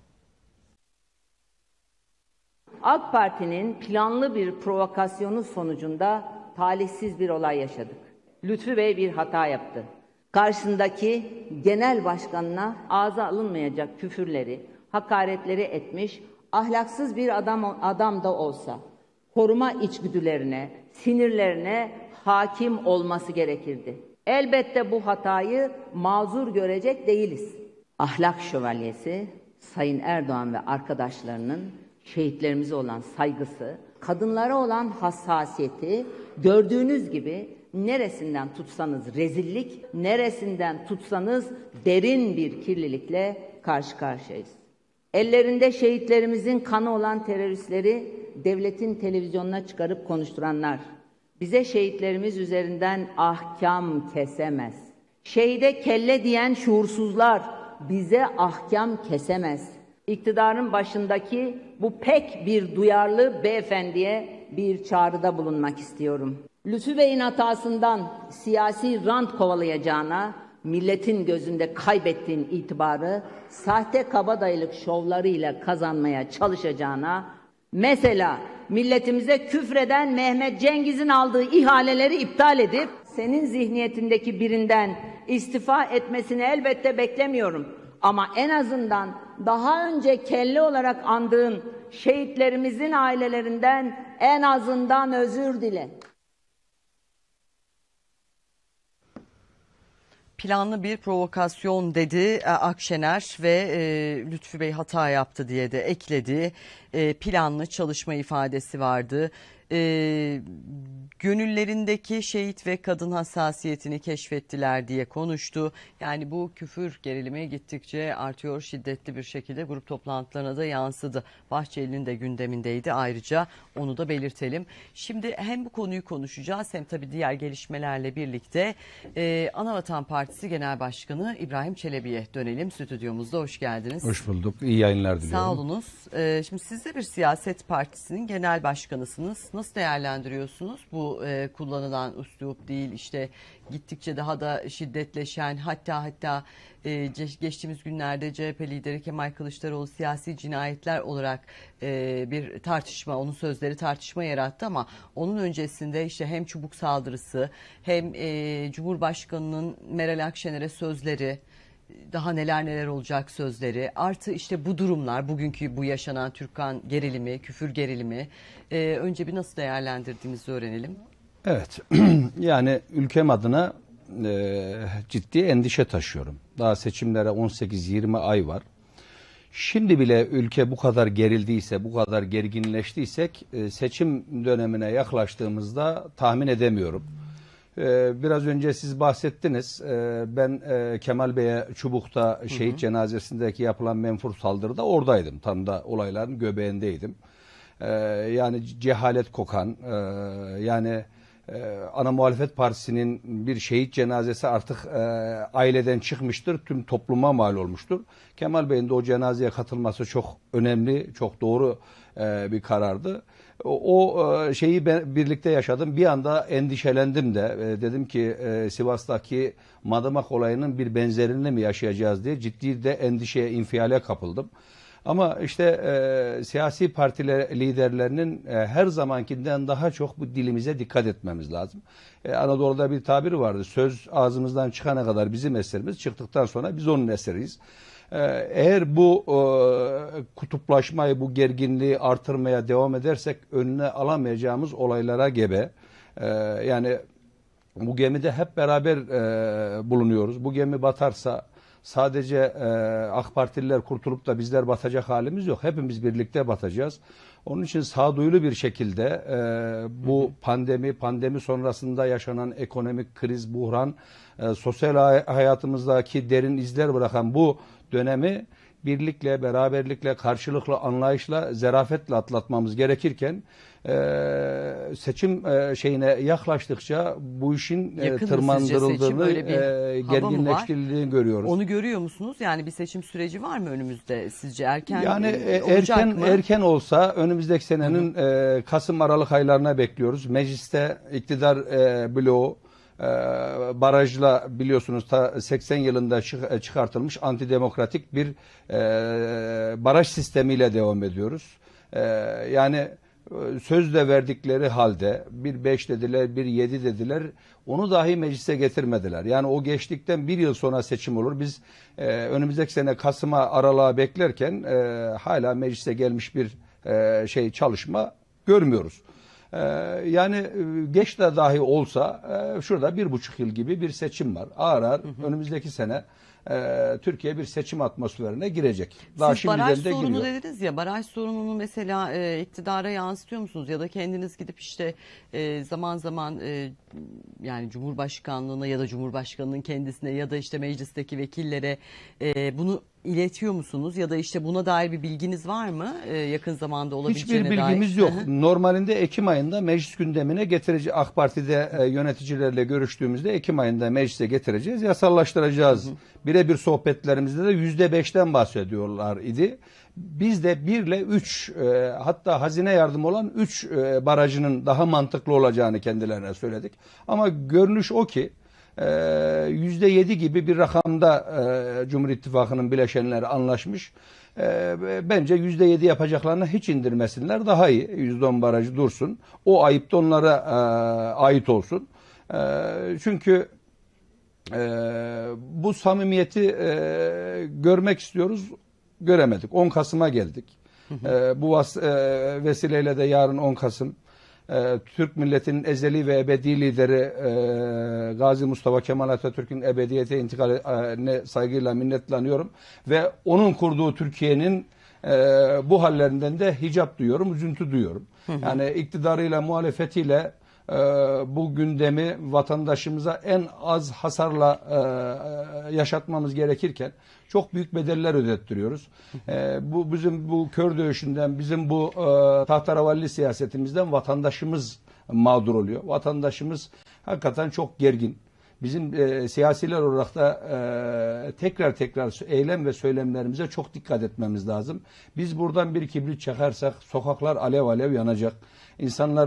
AK Parti'nin planlı bir provokasyonu sonucunda talihsiz bir olay yaşadık. Lütfü Bey bir hata yaptı. Karşısındaki genel başkanına ağza alınmayacak küfürleri, hakaretleri etmiş, ahlaksız bir adam da olsa koruma içgüdülerine, sinirlerine hakim olması gerekirdi. Elbette bu hatayı mazur görecek değiliz. Ahlak şövalyesi Sayın Erdoğan ve arkadaşlarının şehitlerimize olan saygısı, kadınlara olan hassasiyeti gördüğünüz gibi neresinden tutsanız rezillik, neresinden tutsanız derin bir kirlilikle karşı karşıyayız. Ellerinde şehitlerimizin kanı olan teröristleri devletin televizyonuna çıkarıp konuşturanlar, bize şehitlerimiz üzerinden ahkam kesemez. Şehide kelle diyen şuursuzlar bize ahkam kesemez. İktidarın başındaki bu pek bir duyarlı beyefendiye bir çağrıda bulunmak istiyorum. Lütfü Bey'in hatasından siyasi rant kovalayacağına, milletin gözünde kaybettiğin itibarı sahte kabadayılık şovlarıyla kazanmaya çalışacağına, mesela milletimize küfreden Mehmet Cengiz'in aldığı ihaleleri iptal edip senin zihniyetindeki birinden istifa etmesini elbette beklemiyorum. Ama en azından daha önce kelle olarak andığın şehitlerimizin ailelerinden en azından özür dile. Planlı bir provokasyon dedi Akşener ve Lütfü Bey hata yaptı diye de ekledi. Planlı çalışma ifadesi vardı. Gönüllerindeki şehit ve kadın hassasiyetini keşfettiler diye konuştu. Yani bu küfür gerilimi gittikçe artıyor, şiddetli bir şekilde grup toplantılarına da yansıdı. Bahçeli'nin de gündemindeydi, ayrıca onu da belirtelim. Şimdi hem bu konuyu konuşacağız hem tabii diğer gelişmelerle birlikte Anavatan Partisi Genel Başkanı İbrahim Çelebi'ye dönelim. Stüdyomuzda hoş geldiniz. Hoş bulduk. İyi yayınlar diliyorum. Sağ olunuz. Şimdi siz de bir siyaset partisinin genel başkanısınız. Nasıl değerlendiriyorsunuz bu kullanılan üslup değil, işte gittikçe daha da şiddetleşen, hatta geçtiğimiz günlerde CHP lideri Kemal Kılıçdaroğlu siyasi cinayetler olarak bir tartışma, onun sözleri tartışma yarattı ama onun öncesinde işte hem çubuk saldırısı hem Cumhurbaşkanı'nın Meral Akşener'e sözleri, daha neler olacak sözleri, artı işte bu durumlar, bugünkü bu yaşanan Türkan gerilimi, küfür gerilimi, önce bir nasıl değerlendirdiğinizi öğrenelim. Evet, yani ülkem adına ciddi endişe taşıyorum. Daha seçimlere 18-20 ay var. Şimdi bile ülke bu kadar gerildiyse, bu kadar gerginleştiysek seçim dönemine yaklaştığımızda tahmin edemiyorum. Biraz önce siz bahsettiniz. Ben Kemal Bey'e Çubuk'ta şehit cenazesindeki yapılan menfur saldırıda oradaydım. Tam da olayların göbeğindeydim. Yani cehalet kokan, yani ana muhalefet partisinin bir şehit cenazesi artık aileden çıkmıştır, tüm topluma mal olmuştur. Kemal Bey'in de o cenazeye katılması çok önemli, çok doğru bir karardı. O şeyi ben birlikte yaşadım. Bir anda endişelendim de. Dedim ki Sivas'taki Madımak olayının bir benzerini mi yaşayacağız diye ciddi de endişeye, infiale kapıldım. Ama işte siyasi partiler liderlerinin her zamankinden daha çok bu dilimize dikkat etmemiz lazım. Anadolu'da bir tabir vardı. Söz ağzımızdan çıkana kadar bizim eserimiz, çıktıktan sonra biz onun eseriyiz. Eğer bu kutuplaşmayı, bu gerginliği artırmaya devam edersek önüne alamayacağımız olaylara gebe. Yani bu gemide hep beraber bulunuyoruz. Bu gemi batarsa sadece AK Partililer kurtulup da bizler batacak halimiz yok. Hepimiz birlikte batacağız. Onun için sağduyulu bir şekilde bu pandemi sonrasında yaşanan ekonomik kriz, buhran, sosyal hayatımızdaki derin izler bırakan bu dönemi birlikle, beraberlikle, karşılıklı anlayışla, zerafetle atlatmamız gerekirken seçim şeyine yaklaştıkça bu işin tırmandırıldığını, gerginleştirildiğini görüyoruz. Onu görüyor musunuz? Yani bir seçim süreci var mı önümüzde sizce? Erken yani olacak mı? Erken olsa önümüzdeki senenin Kasım-Aralık aylarına bekliyoruz. Mecliste iktidar bloğu barajla biliyorsunuz 80 yılında çıkartılmış antidemokratik bir baraj sistemiyle devam ediyoruz. Yani sözle verdikleri halde bir 5 dediler, bir 7 dediler. Onu dahi meclise getirmediler. Yani o geçtikten bir yıl sonra seçim olur. Biz önümüzdeki sene Kasım'a Aralık'a beklerken hala meclise gelmiş bir çalışma görmüyoruz. Yani geç de dahi olsa şurada 1,5 yıl gibi bir seçim var. Ağır ağır önümüzdeki sene Türkiye bir seçim atmosferine girecek. Daha siz baraj sorunu dediniz ya, baraj sorununu mesela iktidara yansıtıyor musunuz? Ya da kendiniz gidip işte zaman zaman yani Cumhurbaşkanlığına ya da Cumhurbaşkanının kendisine ya da işte meclisteki vekillere bunu iletiyor musunuz? Ya da işte buna dair bir bilginiz var mı? Yakın zamanda olabileceğine dair. Hiçbir bilgimiz yok. Normalinde Ekim ayında meclis gündemine getireceğiz. AK Parti'de yöneticilerle görüştüğümüzde Ekim ayında meclise getireceğiz. Yasallaştıracağız. Birebir sohbetlerimizde de %5'ten bahsediyorlar idi. Biz de 1 ile 3 hatta hazine yardımı olan 3 barajının daha mantıklı olacağını kendilerine söyledik. Ama görünüş o ki %7 gibi bir rakamda Cumhur İttifakı'nın bileşenleri anlaşmış. Bence %7 yapacaklarına hiç indirmesinler, daha iyi. %10 barajı dursun. O ayıp da onlara ait olsun. Çünkü bu samimiyeti görmek istiyoruz. Göremedik. 10 Kasım'a geldik. Bu vesileyle de yarın 10 Kasım Türk milletinin ezeli ve ebedi lideri Gazi Mustafa Kemal Atatürk'ün ebediyete intikaline saygıyla minnetleniyorum. Ve onun kurduğu Türkiye'nin bu hallerinden de hicap duyuyorum, üzüntü duyuyorum. Yani iktidarıyla, muhalefetiyle bu gündemi vatandaşımıza en az hasarla yaşatmamız gerekirken çok büyük bedeller ödettiriyoruz. Bu bizim bu kör dövüşünden, bizim bu tahterevalli siyasetimizden vatandaşımız mağdur oluyor. Vatandaşımız hakikaten çok gergin. Bizim siyasiler olarak da tekrar eylem ve söylemlerimize çok dikkat etmemiz lazım. Biz buradan bir kibrit çakarsak sokaklar alev alev yanacak. İnsanlar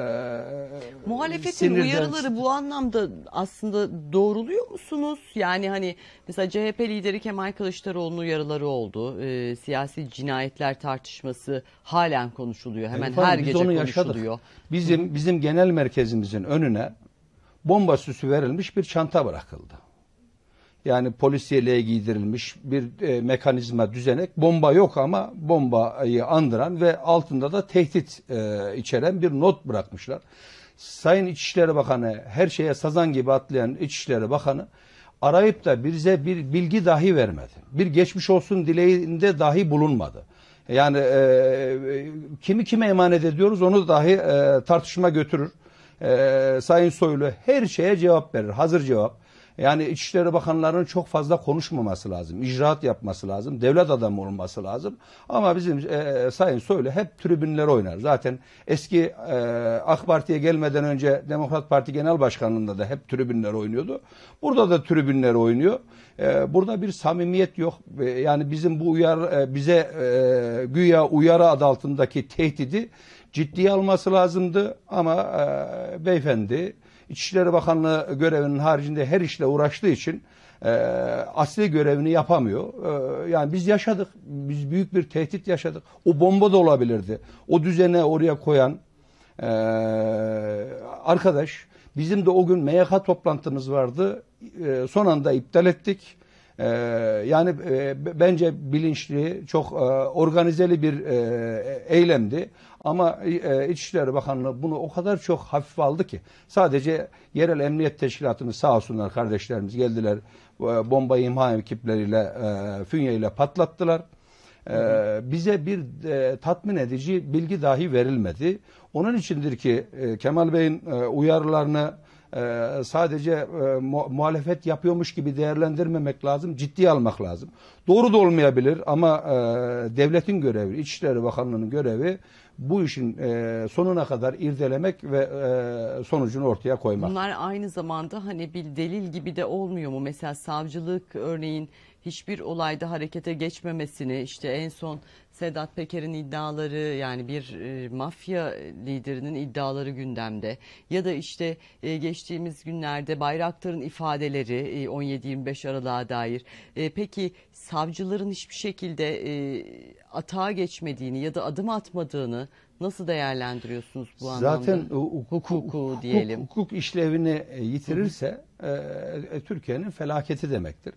muhalefetin uyarıları bu anlamda aslında doğruluyor musunuz? Yani hani mesela CHP lideri Kemal Kılıçdaroğlu'nun uyarıları oldu. Siyasi cinayetler tartışması halen konuşuluyor. Hemen her gece konuşuluyor. Bizim genel merkezimizin önüne bomba süsü verilmiş bir çanta bırakıldı. Yani polisiyeliğe giydirilmiş bir mekanizma, düzenek. Bomba yok ama bombayı andıran ve altında da tehdit içeren bir not bırakmışlar. Sayın İçişleri Bakanı, her şeye sazan gibi atlayan İçişleri Bakanı arayıp da bize bir bilgi dahi vermedi. Bir geçmiş olsun dileğinde dahi bulunmadı. Yani kimi kime emanet ediyoruz onu dahi tartışma götürür. Sayın Soylu her şeye cevap verir, hazır cevap. Yani İçişleri Bakanlarının çok fazla konuşmaması lazım, icraat yapması lazım, devlet adamı olması lazım. Ama bizim Sayın Soylu hep tribünlere oynar. Zaten eski AK Parti'ye gelmeden önce Demokrat Parti Genel Başkanlığı'nda da hep tribünler oynuyordu. Burada da tribünler oynuyor. Burada bir samimiyet yok. Yani bizim bu bize güya uyarı adı altındaki tehdidi ciddiye alması lazımdı. Ama beyefendi İçişleri Bakanlığı görevinin haricinde her işle uğraştığı için asli görevini yapamıyor. Yani biz yaşadık. Biz büyük bir tehdit yaşadık. O bomba da olabilirdi. O düzene oraya koyan arkadaş, bizim de o gün MYK toplantımız vardı. Son anda iptal ettik. Yani bence bilinçli, çok organizeli bir eylemdi. Ama İçişleri Bakanlığı bunu o kadar çok hafife aldı ki sadece yerel emniyet teşkilatını sağ olsunlar kardeşlerimiz geldiler, bomba imha ekipleriyle fünyeyle patlattılar. Bize bir tatmin edici bilgi dahi verilmedi. Onun içindir ki Kemal Bey'in uyarılarını sadece muhalefet yapıyormuş gibi değerlendirmemek lazım, ciddiye almak lazım. Doğru da olmayabilir ama devletin görevi, İçişleri Bakanlığı'nın görevi bu işin sonuna kadar irdelemek ve sonucunu ortaya koymak. Bunlar aynı zamanda hani bir delil gibi de olmuyor mu? Mesela savcılık örneğin hiçbir olayda harekete geçmemesini, işte en son Sedat Peker'in iddiaları, yani bir mafya liderinin iddiaları gündemde, ya da işte geçtiğimiz günlerde Bayraktar'ın ifadeleri 17-25 Aralık'a dair. Peki savcıların hiçbir şekilde atağa geçmediğini ya da adım atmadığını nasıl değerlendiriyorsunuz bu anlamda? Zaten hukuku diyelim. Hukuk işlevini yitirirse Türkiye'nin felaketi demektir.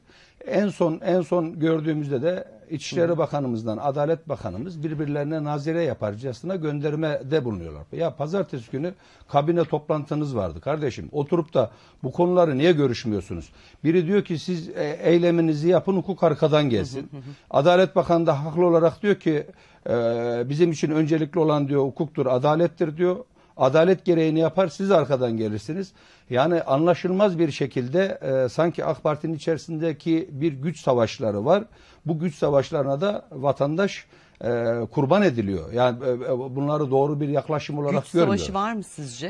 En son gördüğümüzde de İçişleri Bakanımızdan Adalet Bakanımız birbirlerine nazire yaparcasına göndermede bulunuyorlar. Ya pazartesi günü kabine toplantınız vardı kardeşim. Oturup da bu konuları niye görüşmüyorsunuz? Biri diyor ki siz eyleminizi yapın, hukuk arkadan gelsin. Adalet Bakanı da haklı olarak diyor ki bizim için öncelikli olan diyor hukuktur, adalettir diyor. Adalet gereğini yapar, siz arkadan gelirsiniz. Yani anlaşılmaz bir şekilde sanki AK Parti'nin içerisindeki bir güç savaşları var. Bu güç savaşlarına da vatandaş kurban ediliyor. Yani bunları doğru bir yaklaşım olarak görmüyor. Güç savaşı var mı sizce?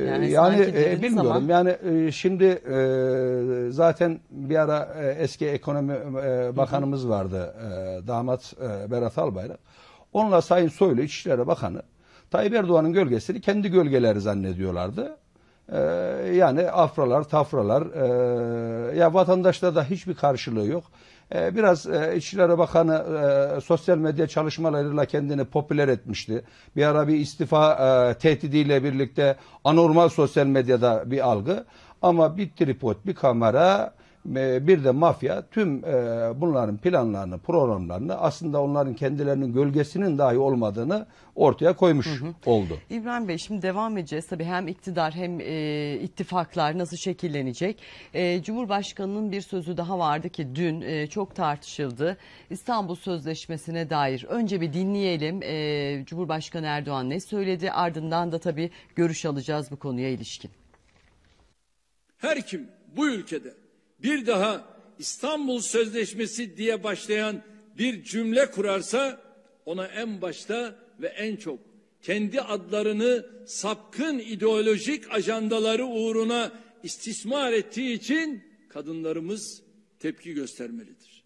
Bilmiyorum. Yani şimdi zaten bir ara eski ekonomi bakanımız vardı, damat Berat Albayrak. Onunla Sayın Soylu İçişleri Bakanı Tayyip Erdoğan'ın gölgesini kendi gölgeleri zannediyorlardı. Yani afralar, tafralar, ya vatandaşta da hiçbir karşılığı yok. Biraz İçişleri Bakanı sosyal medya çalışmalarıyla kendini popüler etmişti. Bir ara bir istifa tehdidiyle birlikte anormal sosyal medyada bir algı. Ama bir tripod, bir kamera, bir de mafya tüm bunların planlarını, programlarını aslında onların kendilerinin gölgesinin dahi olmadığını ortaya koymuş oldu. İbrahim Bey, şimdi devam edeceğiz. Tabii hem iktidar hem ittifaklar nasıl şekillenecek? Cumhurbaşkanının bir sözü daha vardı ki dün çok tartışıldı. İstanbul Sözleşmesi'ne dair. Önce bir dinleyelim. Cumhurbaşkanı Erdoğan ne söyledi? Ardından da tabii görüş alacağız bu konuya ilişkin. Her kim bu ülkede bir daha İstanbul Sözleşmesi diye başlayan bir cümle kurarsa ona en başta ve en çok kendi adlarını sapkın ideolojik ajandaları uğruna istismar ettiği için kadınlarımız tepki göstermelidir.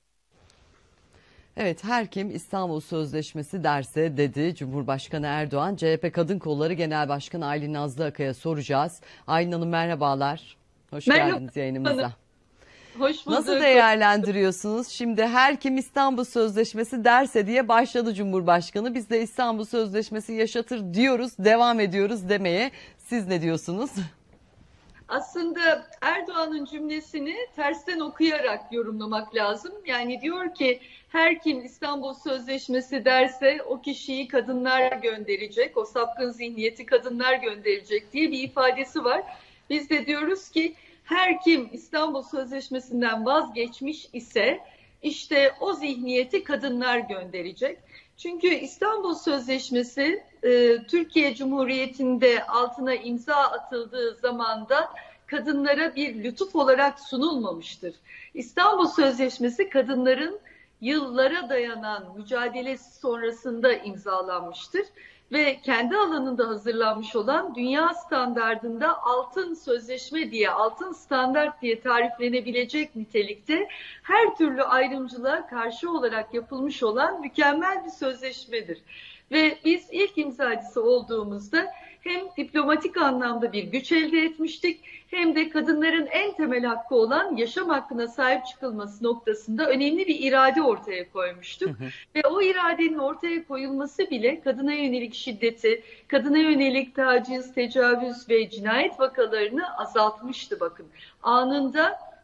Evet, her kim İstanbul Sözleşmesi derse dedi Cumhurbaşkanı Erdoğan. CHP Kadın Kolları Genel Başkanı Aylin Nazlı Akay'a soracağız. Aylin Hanım merhabalar. Hoş geldiniz yayınımıza. Hoş bulduk. Nasıl değerlendiriyorsunuz? Şimdi her kim İstanbul Sözleşmesi derse diye başladı Cumhurbaşkanı. Biz de İstanbul Sözleşmesi yaşatır diyoruz, devam ediyoruz demeye. Siz ne diyorsunuz? Aslında Erdoğan'ın cümlesini tersten okuyarak yorumlamak lazım. Yani diyor ki her kim İstanbul Sözleşmesi derse o kişiyi kadınlar gönderecek, o sapkın zihniyeti kadınlar gönderecek diye bir ifadesi var. Biz de diyoruz ki her kim İstanbul Sözleşmesi'nden vazgeçmiş ise işte o zihniyeti kadınlar gönderecek. Çünkü İstanbul Sözleşmesi Türkiye Cumhuriyeti'nde altına imza atıldığı zamanda kadınlara bir lütuf olarak sunulmamıştır. İstanbul Sözleşmesi kadınların yıllara dayanan mücadelesi sonrasında imzalanmıştır. Ve kendi alanında hazırlanmış olan dünya standardında altın sözleşme diye, altın standart diye tariflenebilecek nitelikte her türlü ayrımcılığa karşı olarak yapılmış olan mükemmel bir sözleşmedir. Ve biz ilk imzacısı olduğumuzda hem diplomatik anlamda bir güç elde etmiştik hem de kadınların en temel hakkı olan yaşam hakkına sahip çıkılması noktasında önemli bir irade ortaya koymuştuk. Ve o iradenin ortaya koyulması bile kadına yönelik şiddeti, kadına yönelik taciz, tecavüz ve cinayet vakalarını azaltmıştı bakın. Anında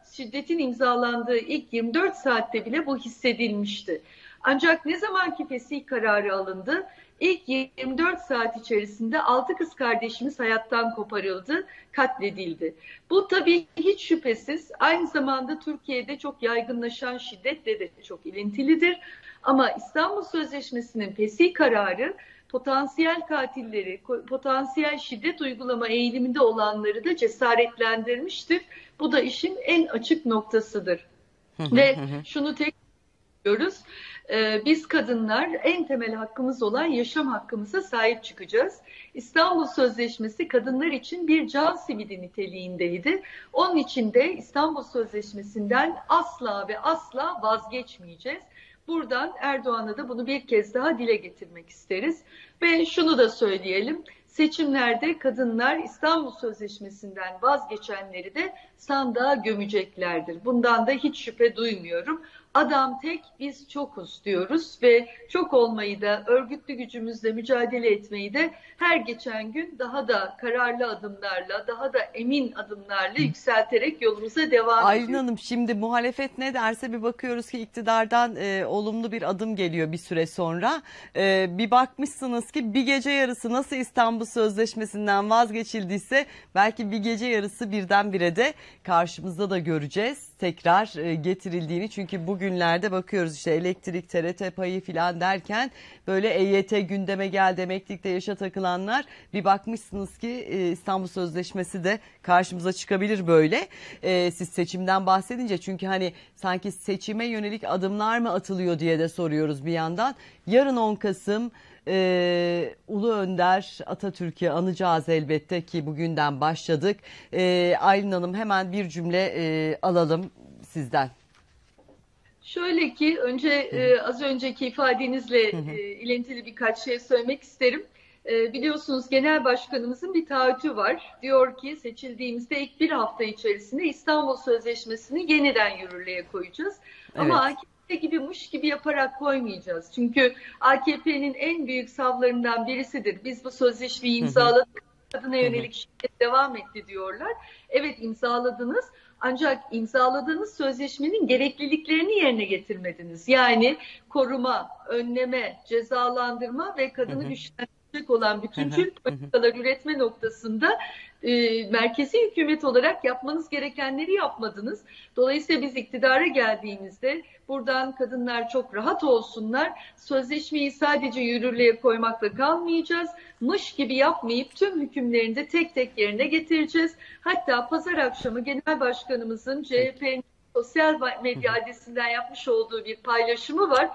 şiddetin imzalandığı ilk 24 saatte bile bu hissedilmişti. Ancak ne zamanki fesih kararı alındı, ilk 24 saat içerisinde 6 kız kardeşimiz hayattan koparıldı, katledildi. Bu tabii hiç şüphesiz aynı zamanda Türkiye'de çok yaygınlaşan şiddetle de çok ilintilidir. Ama İstanbul Sözleşmesi'nin fesih kararı potansiyel katilleri, potansiyel şiddet uygulama eğiliminde olanları da cesaretlendirmiştir. Bu da işin en açık noktasıdır. Ve şunu tek diyoruz. Biz kadınlar en temel hakkımız olan yaşam hakkımıza sahip çıkacağız. İstanbul Sözleşmesi kadınlar için bir can simidi niteliğindeydi. Onun için de İstanbul Sözleşmesi'nden asla ve asla vazgeçmeyeceğiz. Buradan Erdoğan'a da bunu bir kez daha dile getirmek isteriz. Ve şunu da söyleyelim. Seçimlerde kadınlar İstanbul Sözleşmesi'nden vazgeçenleri de sandığa gömeceklerdir. Bundan da hiç şüphe duymuyorum. Adam tek, biz çokuz diyoruz ve çok olmayı da örgütlü gücümüzle mücadele etmeyi de her geçen gün daha da kararlı adımlarla, daha da emin adımlarla yükselterek yolumuza devam ediyoruz. Aylin Hanım, şimdi muhalefet ne derse bir bakıyoruz ki iktidardan olumlu bir adım geliyor bir süre sonra. Bir bakmışsınız ki bir gece yarısı nasıl İstanbul Sözleşmesi'nden vazgeçildiyse belki bir gece yarısı birdenbire de karşımızda da göreceğiz tekrar getirildiğini. Çünkü bugünlerde bakıyoruz işte elektrik, TRT payı filan derken böyle EYT gündeme geldi, emeklilikte yaşa takılanlar, bir bakmışsınız ki İstanbul Sözleşmesi de karşımıza çıkabilir böyle. Siz seçimden bahsedince, çünkü hani sanki seçime yönelik adımlar mı atılıyor diye de soruyoruz bir yandan. Yarın 10 Kasım Ulu Önder Atatürk'ü anacağız elbette ki bugünden başladık. Aylin Hanım, hemen bir cümle alalım sizden. Şöyle ki önce az önceki ifadenizle ilintili birkaç şey söylemek isterim. Biliyorsunuz Genel Başkanımızın bir taahhütü var. Diyor ki seçildiğimizde ilk bir hafta içerisinde İstanbul Sözleşmesi'ni yeniden yürürlüğe koyacağız. Evet. Ama AKP gibi yaparak koymayacağız. Çünkü AKP'nin en büyük savlarından birisidir. Biz bu sözleşmeyi imzaladık, kadına yönelik şiddet devam etti diyorlar. Evet, imzaladınız. Ancak imzaladığınız sözleşmenin gerekliliklerini yerine getirmediniz. Yani koruma, önleme, cezalandırma ve kadını güçlendirecek olan bütüncül politikalar üretme noktasında merkezi hükümet olarak yapmanız gerekenleri yapmadınız. Dolayısıyla biz iktidara geldiğimizde buradan kadınlar çok rahat olsunlar. Sözleşmeyi sadece yürürlüğe koymakla kalmayacağız. Mış gibi yapmayıp tüm hükümlerini de tek tek yerine getireceğiz. Hatta pazar akşamı Genel Başkanımızın CHP'nin sosyal medya adresinden yapmış olduğu bir paylaşımı var.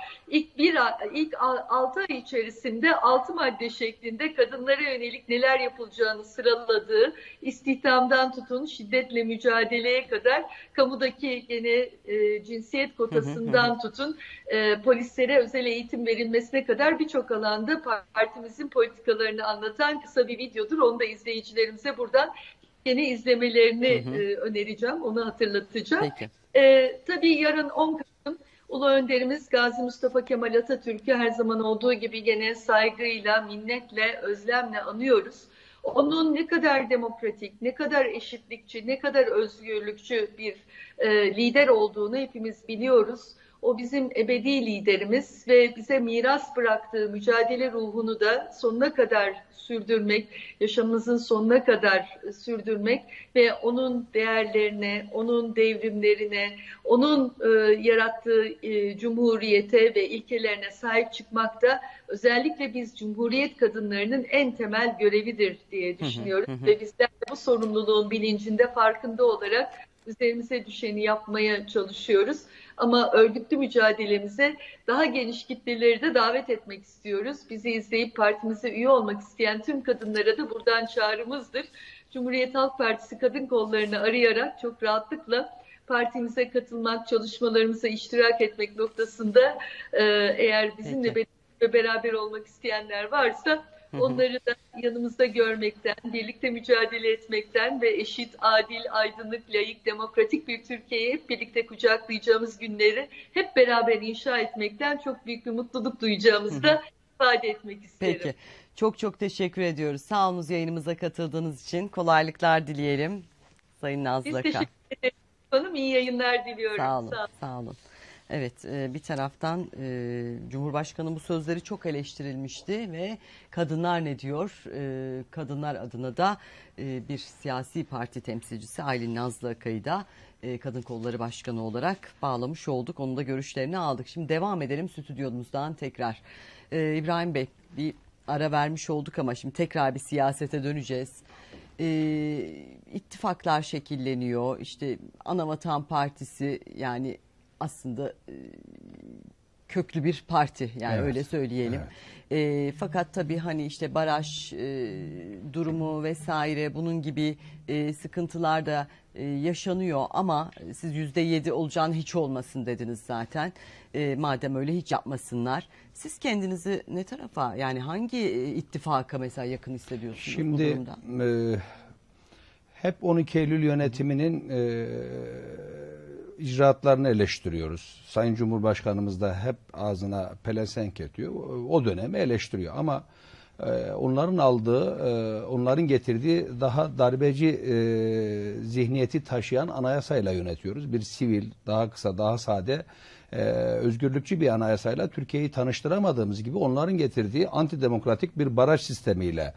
İlk 6 ay içerisinde 6 madde şeklinde kadınlara yönelik neler yapılacağını sıraladığı, istihdamdan tutun şiddetle mücadeleye kadar, kamudaki gene cinsiyet kotasından tutun polislere özel eğitim verilmesine kadar birçok alanda partimizin politikalarını anlatan kısa bir videodur. Onu da izleyicilerimize buradan yine izlemelerini önereceğim, onu hatırlatacağım. Tabii yarın 10 Kasım Ulu Önderimiz Gazi Mustafa Kemal Atatürk'ü her zaman olduğu gibi gene saygıyla, minnetle, özlemle anıyoruz. Onun ne kadar demokratik, ne kadar eşitlikçi, ne kadar özgürlükçü bir lider olduğunu hepimiz biliyoruz. O bizim ebedi liderimiz ve bize miras bıraktığı mücadele ruhunu da sonuna kadar sürdürmek, yaşamımızın sonuna kadar sürdürmek ve onun değerlerine, onun devrimlerine, onun yarattığı cumhuriyete ve ilkelerine sahip çıkmak da özellikle biz Cumhuriyet kadınlarının en temel görevidir diye düşünüyorum. Ve bizler de bu sorumluluğun bilincinde, farkında olarak üzerimize düşeni yapmaya çalışıyoruz. Ama örgütlü mücadelemize daha geniş kitleleri de davet etmek istiyoruz. Bizi izleyip partimize üye olmak isteyen tüm kadınlara da buradan çağrımızdır. Cumhuriyet Halk Partisi kadın kollarını arayarak çok rahatlıkla partimize katılmak, çalışmalarımıza iştirak etmek noktasında eğer bizimle beraber olmak isteyenler varsa onları da yanımızda görmekten, birlikte mücadele etmekten ve eşit, adil, aydınlık, layık, demokratik bir Türkiye'yi hep birlikte kucaklayacağımız günleri hep beraber inşa etmekten çok büyük bir mutluluk duyacağımızı da ifade etmek isterim. Peki. Çok çok teşekkür ediyoruz. Sağ olunuz yayınımıza katıldığınız için. Kolaylıklar dileyelim. Sayın Nazlı Akan. Biz teşekkür ederiz. Hanım. İyi yayınlar diliyorum. Sağ olun, sağ olun. Evet, bir taraftan Cumhurbaşkanı bu sözleri çok eleştirilmişti ve kadınlar ne diyor? Kadınlar adına da bir siyasi parti temsilcisi Aylin Nazlı Akay'ı da Kadın Kolları Başkanı olarak bağlamış olduk. Onun da görüşlerini aldık. Şimdi devam edelim stüdyomuzdan tekrar. İbrahim Bey, bir ara vermiş olduk ama şimdi tekrar bir siyasete döneceğiz. İttifaklar şekilleniyor. İşte Anavatan Partisi, yani aslında köklü bir parti, yani evet, öyle söyleyelim. Evet. Fakat tabii hani işte baraj durumu vesaire bunun gibi sıkıntılar da yaşanıyor ama siz %7 olacağını hiç olmasın dediniz zaten. Madem öyle hiç yapmasınlar. Siz kendinizi ne tarafa, yani hangi ittifaka mesela yakın hissediyorsunuz bu durumda? Şimdi hep 12 Eylül yönetiminin icraatlarını eleştiriyoruz. Sayın Cumhurbaşkanımız da hep ağzına pelesenk ediyor. O dönemi eleştiriyor ama onların aldığı, onların getirdiği daha darbeci zihniyeti taşıyan anayasayla yönetiyoruz. Bir sivil, daha kısa, daha sade, özgürlükçü bir anayasayla Türkiye'yi tanıştıramadığımız gibi onların getirdiği antidemokratik bir baraj sistemiyle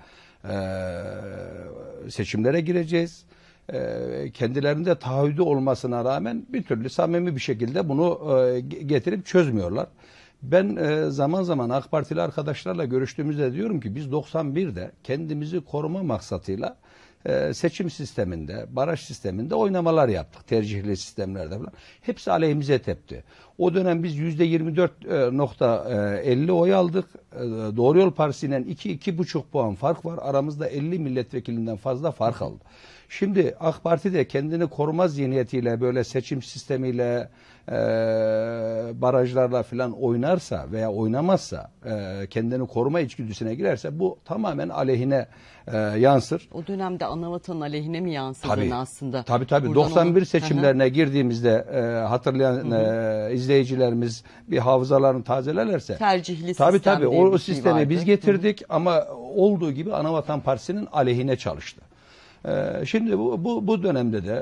seçimlere gireceğiz. Kendilerinde taahhüdü olmasına rağmen bir türlü samimi bir şekilde bunu getirip çözmüyorlar. Ben zaman zaman AK Partili arkadaşlarla görüştüğümüzde diyorum ki biz 91'de kendimizi koruma maksatıyla seçim sisteminde, baraj sisteminde oynamalar yaptık. Tercihli sistemlerde falan. Hepsi aleyhimize tepti. O dönem biz %24.50 oy aldık. Doğru Yol Partisi'yle 2-2,5 puan fark var. Aramızda 50 milletvekilinden fazla fark aldı. Şimdi AK Parti de kendini koruma zihniyetiyle böyle seçim sistemiyle barajlarla falan oynarsa veya oynamazsa kendini koruma içgüdüsüne girerse bu tamamen aleyhine yansır. O dönemde Anavatan'ın aleyhine mi yansıdığını aslında? Tabii. 91 seçimlerine girdiğimizde hatırlayan izleyicilerimiz bir hafızalarını tazelerlerse. Tercihli sistem tabii o sistemi biz getirdik ama olduğu gibi Anavatan Partisi'nin aleyhine çalıştı. Şimdi bu dönemde de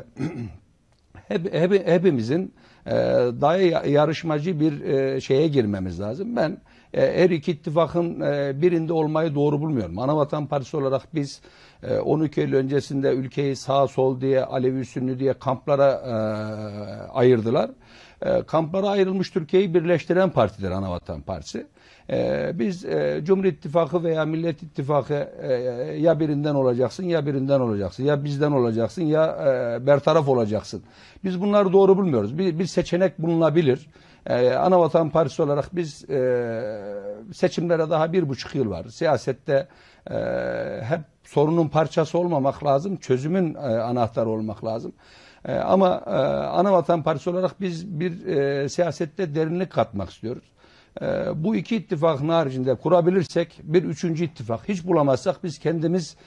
hepimizin daha yarışmacı bir şeye girmemiz lazım. Ben her iki ittifakın birinde olmayı doğru bulmuyorum. Anavatan Partisi olarak biz 12 Eylül öncesinde ülkeyi sağ sol diye, Alevi Sünni diye kamplara ayırdılar. Kamplara ayrılmış Türkiye'yi birleştiren partidir Anavatan Partisi. Biz Cumhur İttifakı veya Millet İttifakı ya birinden olacaksın ya birinden olacaksın. Ya bizden olacaksın ya bertaraf olacaksın. Biz bunları doğru bulmuyoruz. Bir seçenek bulunabilir. Anavatan Partisi olarak biz seçimlere daha 1,5 yıl var. Siyasette hep sorunun parçası olmamak lazım. Çözümün anahtarı olmak lazım. Ama Anavatan Partisi olarak biz bir siyasette derinlik katmak istiyoruz. Bu iki ittifakın haricinde kurabilirsek bir üçüncü ittifak hiç bulamazsak biz kendimiz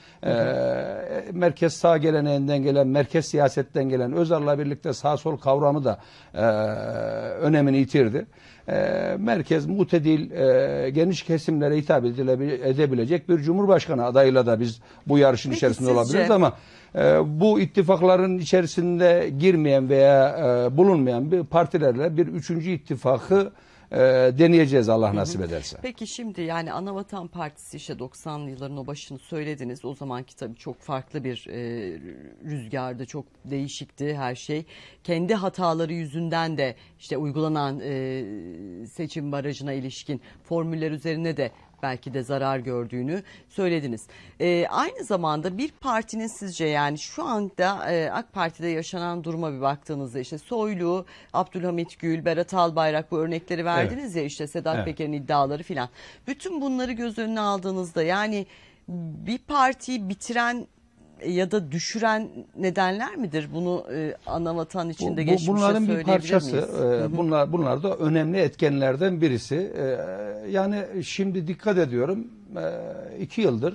merkez sağ geleneğinden gelen, merkez siyasetten gelen Özal'la birlikte sağ sol kavramı da önemini yitirdi. Merkez mutedil, geniş kesimlere hitap edebilecek bir cumhurbaşkanı adayıyla da biz bu yarışın içerisinde olabiliriz ama bu ittifakların içerisinde girmeyen veya bulunmayan bir partilerle bir üçüncü ittifakı deneyeceğiz Allah nasip ederse. Peki şimdi yani Anavatan Partisi işte 90'lı yılların o başını söylediniz. O zamanki tabii çok farklı bir rüzgarda, çok değişikti her şey. Kendi hataları yüzünden de işte uygulanan seçim barajına ilişkin formüller üzerine de belki de zarar gördüğünü söylediniz. Aynı zamanda bir partinin sizce yani şu anda AK Parti'de yaşanan duruma bir baktığınızda işte Soylu, Abdülhamit Gül, Berat Albayrak bu örnekleri verdiniz ya işte Sedat Peker'in iddiaları filan. Bütün bunları göz önüne aldığınızda yani bir partiyi bitiren ya da düşüren nedenler midir? Bunu Anavatan içinde geçmişte bunların bir parçası. Miyiz? Bunlar da önemli etkenlerden birisi. Yani şimdi dikkat ediyorum 2 yıldır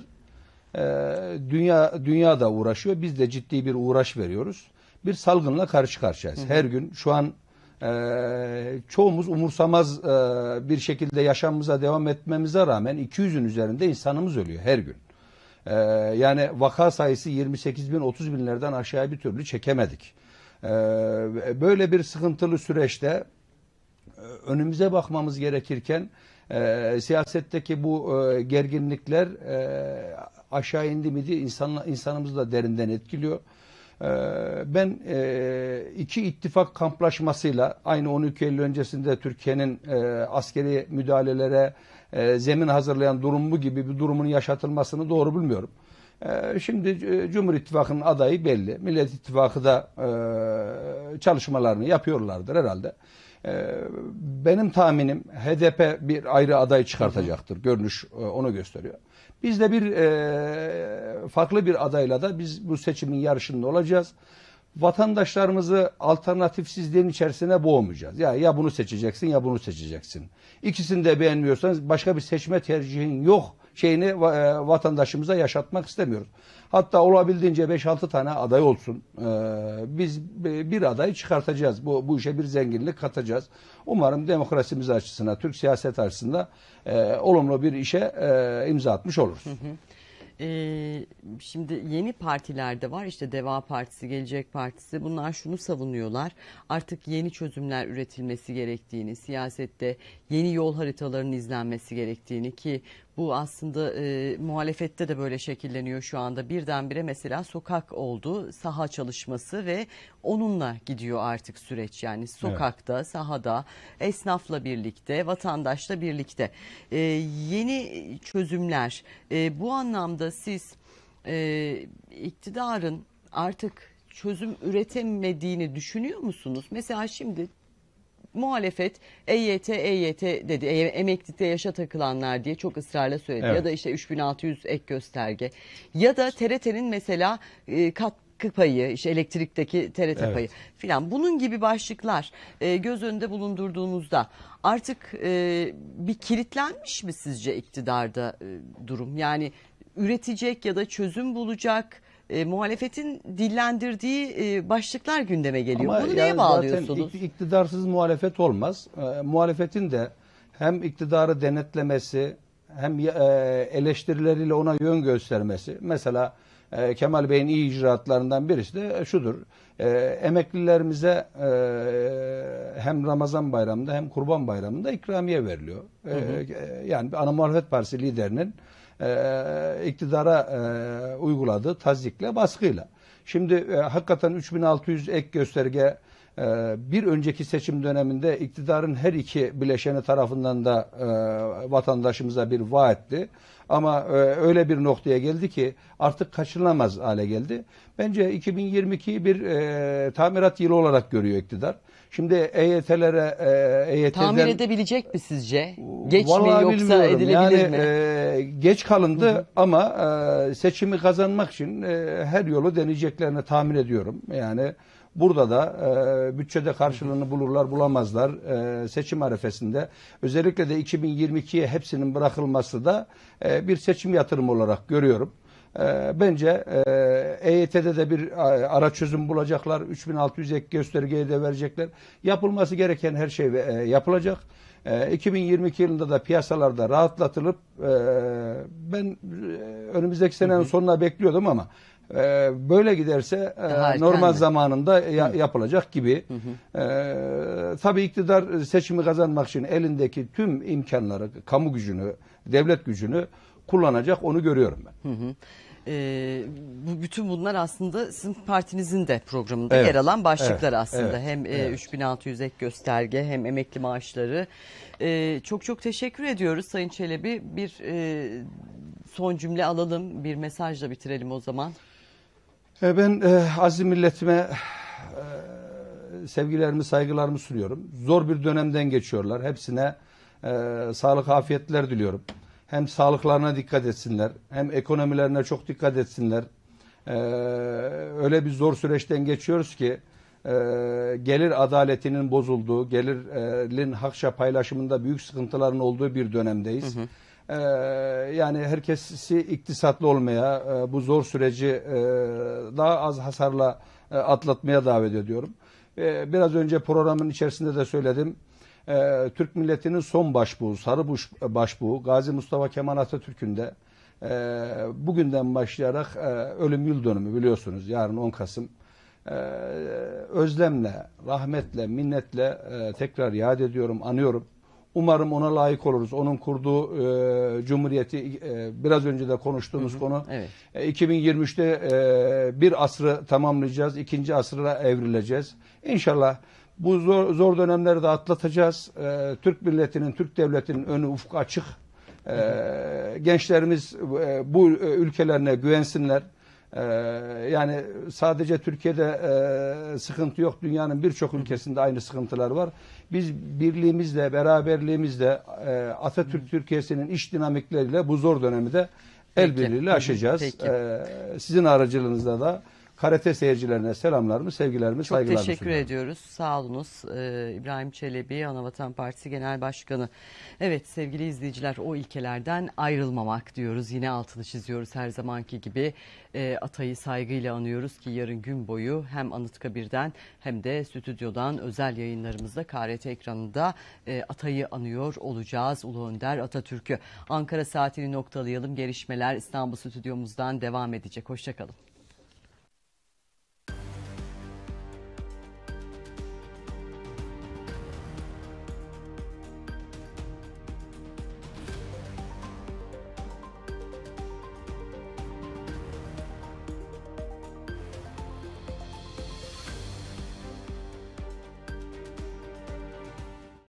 dünya da uğraşıyor. Biz de ciddi bir uğraş veriyoruz. Bir salgınla karşı karşıyayız. Her gün şu an çoğumuz umursamaz bir şekilde yaşamımıza devam etmemize rağmen 200'ün üzerinde insanımız ölüyor her gün. Yani vaka sayısı 28 bin 30 binlerden aşağıya bir türlü çekemedik. Böyle bir sıkıntılı süreçte önümüze bakmamız gerekirken siyasetteki bu gerginlikler aşağı indi miydi insanımızı da derinden etkiliyor. Ben iki ittifak kamplaşmasıyla aynı 12 Eylül öncesinde Türkiye'nin askeri müdahalelere zemin hazırlayan durumu gibi bir durumun yaşatılmasını doğru bulmuyorum. Şimdi Cumhur İttifakı'nın adayı belli. Millet İttifakı da çalışmalarını yapıyorlardır herhalde. Benim tahminim HDP bir ayrı aday çıkartacaktır. Görünüş onu gösteriyor. Biz de bir farklı bir adayla da biz bu seçimin yarışında olacağız. Vatandaşlarımızı alternatifsizliğin içerisine boğmayacağız. Ya bunu seçeceksin ya bunu seçeceksin. İkisini de beğenmiyorsanız başka bir seçme tercihin yok şeyini vatandaşımıza yaşatmak istemiyoruz. Hatta olabildiğince 5-6 tane aday olsun. Biz bir adayı çıkartacağız. Bu işe bir zenginlik katacağız. Umarım demokrasimiz açısından, Türk siyaset açısından olumlu bir işe imza atmış oluruz. Şimdi yeni partiler de var, işte Deva Partisi, Gelecek Partisi, bunlar şunu savunuyorlar: artık yeni çözümler üretilmesi gerektiğini, siyasette yeni yol haritalarının izlenmesi gerektiğini, ki bu aslında muhalefette de böyle şekilleniyor şu anda. Birdenbire mesela sokak oldu, saha çalışması ve onunla gidiyor artık süreç. Yani sokakta, sahada, esnafla birlikte, vatandaşla birlikte yeni çözümler. Bu anlamda siz iktidarın artık çözüm üretemediğini düşünüyor musunuz? Mesela şimdi muhalefet EYT dedi, emeklilikte yaşa takılanlar diye çok ısrarla söyledi. Evet. Ya da işte 3600 ek gösterge, ya da TRT'nin mesela katkı payı, işte elektrikteki TRT payı filan, bunun gibi başlıklar göz önünde bulundurduğunuzda artık bir kilitlenmiş mi sizce iktidarda durum? Yani üretecek ya da çözüm bulacak muhalefetin dillendirdiği başlıklar gündeme geliyor. Ama bunu neye bağlıyorsunuz? Zaten iktidarsız muhalefet olmaz. Muhalefetin de hem iktidarı denetlemesi hem eleştirileriyle ona yön göstermesi. Mesela Kemal Bey'in iyi icraatlarından birisi de şudur: emeklilerimize hem Ramazan bayramında hem Kurban bayramında ikramiye veriliyor. Yani ana muhalefet partisi liderinin iktidara uyguladığı tazyikle, baskıyla. Şimdi hakikaten 3600 ek gösterge bir önceki seçim döneminde iktidarın her iki bileşeni tarafından da vatandaşımıza bir vaatti. Ama öyle bir noktaya geldi ki artık kaçınılamaz hale geldi. Bence 2022'yi bir tamirat yılı olarak görüyor iktidar. Şimdi EYT'den... Tamir edebilecek mi sizce? Geç mi yoksa edilebilir mi? Geç kalındı ama seçimi kazanmak için her yolu deneyeceklerini tahmin ediyorum. Yani burada da bütçede karşılığını bulurlar bulamazlar. Seçim arifesinde özellikle de 2022'ye hepsinin bırakılması da bir seçim yatırımı olarak görüyorum. Bence EYT'de de bir ara çözüm bulacaklar. 3600 ek göstergeyi de verecekler. Yapılması gereken her şey yapılacak. 2022 yılında da piyasalarda rahatlatılıp ben önümüzdeki senenin sonuna bekliyordum ama böyle giderse normal zamanında yapılacak gibi. Tabii iktidar seçimi kazanmak için elindeki tüm imkanları, kamu gücünü, devlet gücünü kullanacak, onu görüyorum ben. Bütün bunlar aslında sizin partinizin de programında yer alan başlıklar aslında. Hem 3600 ek gösterge hem emekli maaşları. Çok teşekkür ediyoruz Sayın Çelebi. Bir son cümle alalım, bir mesajla bitirelim o zaman. Ben aziz milletime sevgilerimi, saygılarımı sunuyorum. Zor bir dönemden geçiyorlar. Hepsine sağlık, afiyetler diliyorum. Hem sağlıklarına dikkat etsinler, hem ekonomilerine çok dikkat etsinler. Öyle bir zor süreçten geçiyoruz ki gelir adaletinin bozulduğu, gelirin hakça paylaşımında büyük sıkıntıların olduğu bir dönemdeyiz. Yani herkesi iktisatlı olmaya, bu zor süreci daha az hasarla atlatmaya davet ediyorum. Biraz önce programın içerisinde de söyledim. Türk milletinin son başbuğu, sarı başbuğu Gazi Mustafa Kemal Atatürk'ün de bugünden başlayarak ölüm yıl dönümü, biliyorsunuz yarın 10 Kasım. özlemle, rahmetle, minnetle tekrar yad ediyorum, anıyorum. Umarım ona layık oluruz. Onun kurduğu cumhuriyeti, biraz önce de konuştuğumuz konu. Evet. 2023'te bir asrı tamamlayacağız, ikinci asıra evrileceğiz. İnşallah bu zor dönemleri de atlatacağız. Türk milletinin, Türk devletinin önü ufku açık. Gençlerimiz bu ülkelerine güvensinler. Yani sadece Türkiye'de sıkıntı yok. Dünyanın birçok ülkesinde aynı sıkıntılar var. Biz birliğimizle, beraberliğimizle Atatürk Türkiye'sinin iç dinamikleriyle bu zor dönemi de el birliğiyle aşacağız. Sizin aracılığınızda da KRT seyircilerine selamlarımı, sevgilerimi, saygılarımı Çok teşekkür sunuyorum. ediyoruz. Sağ olunuz. İbrahim Çelebi, Anavatan Partisi Genel Başkanı. Evet sevgili izleyiciler, o ilkelerden ayrılmamak diyoruz. Yine altını çiziyoruz her zamanki gibi. Atay'ı saygıyla anıyoruz ki yarın gün boyu hem Anıtkabir'den hem de stüdyodan özel yayınlarımızda KRT ekranında Atay'ı anıyor olacağız. Ulu Önder Atatürk'ü. Ankara saatini noktalayalım. Gelişmeler İstanbul stüdyomuzdan devam edecek. Hoşça kalın.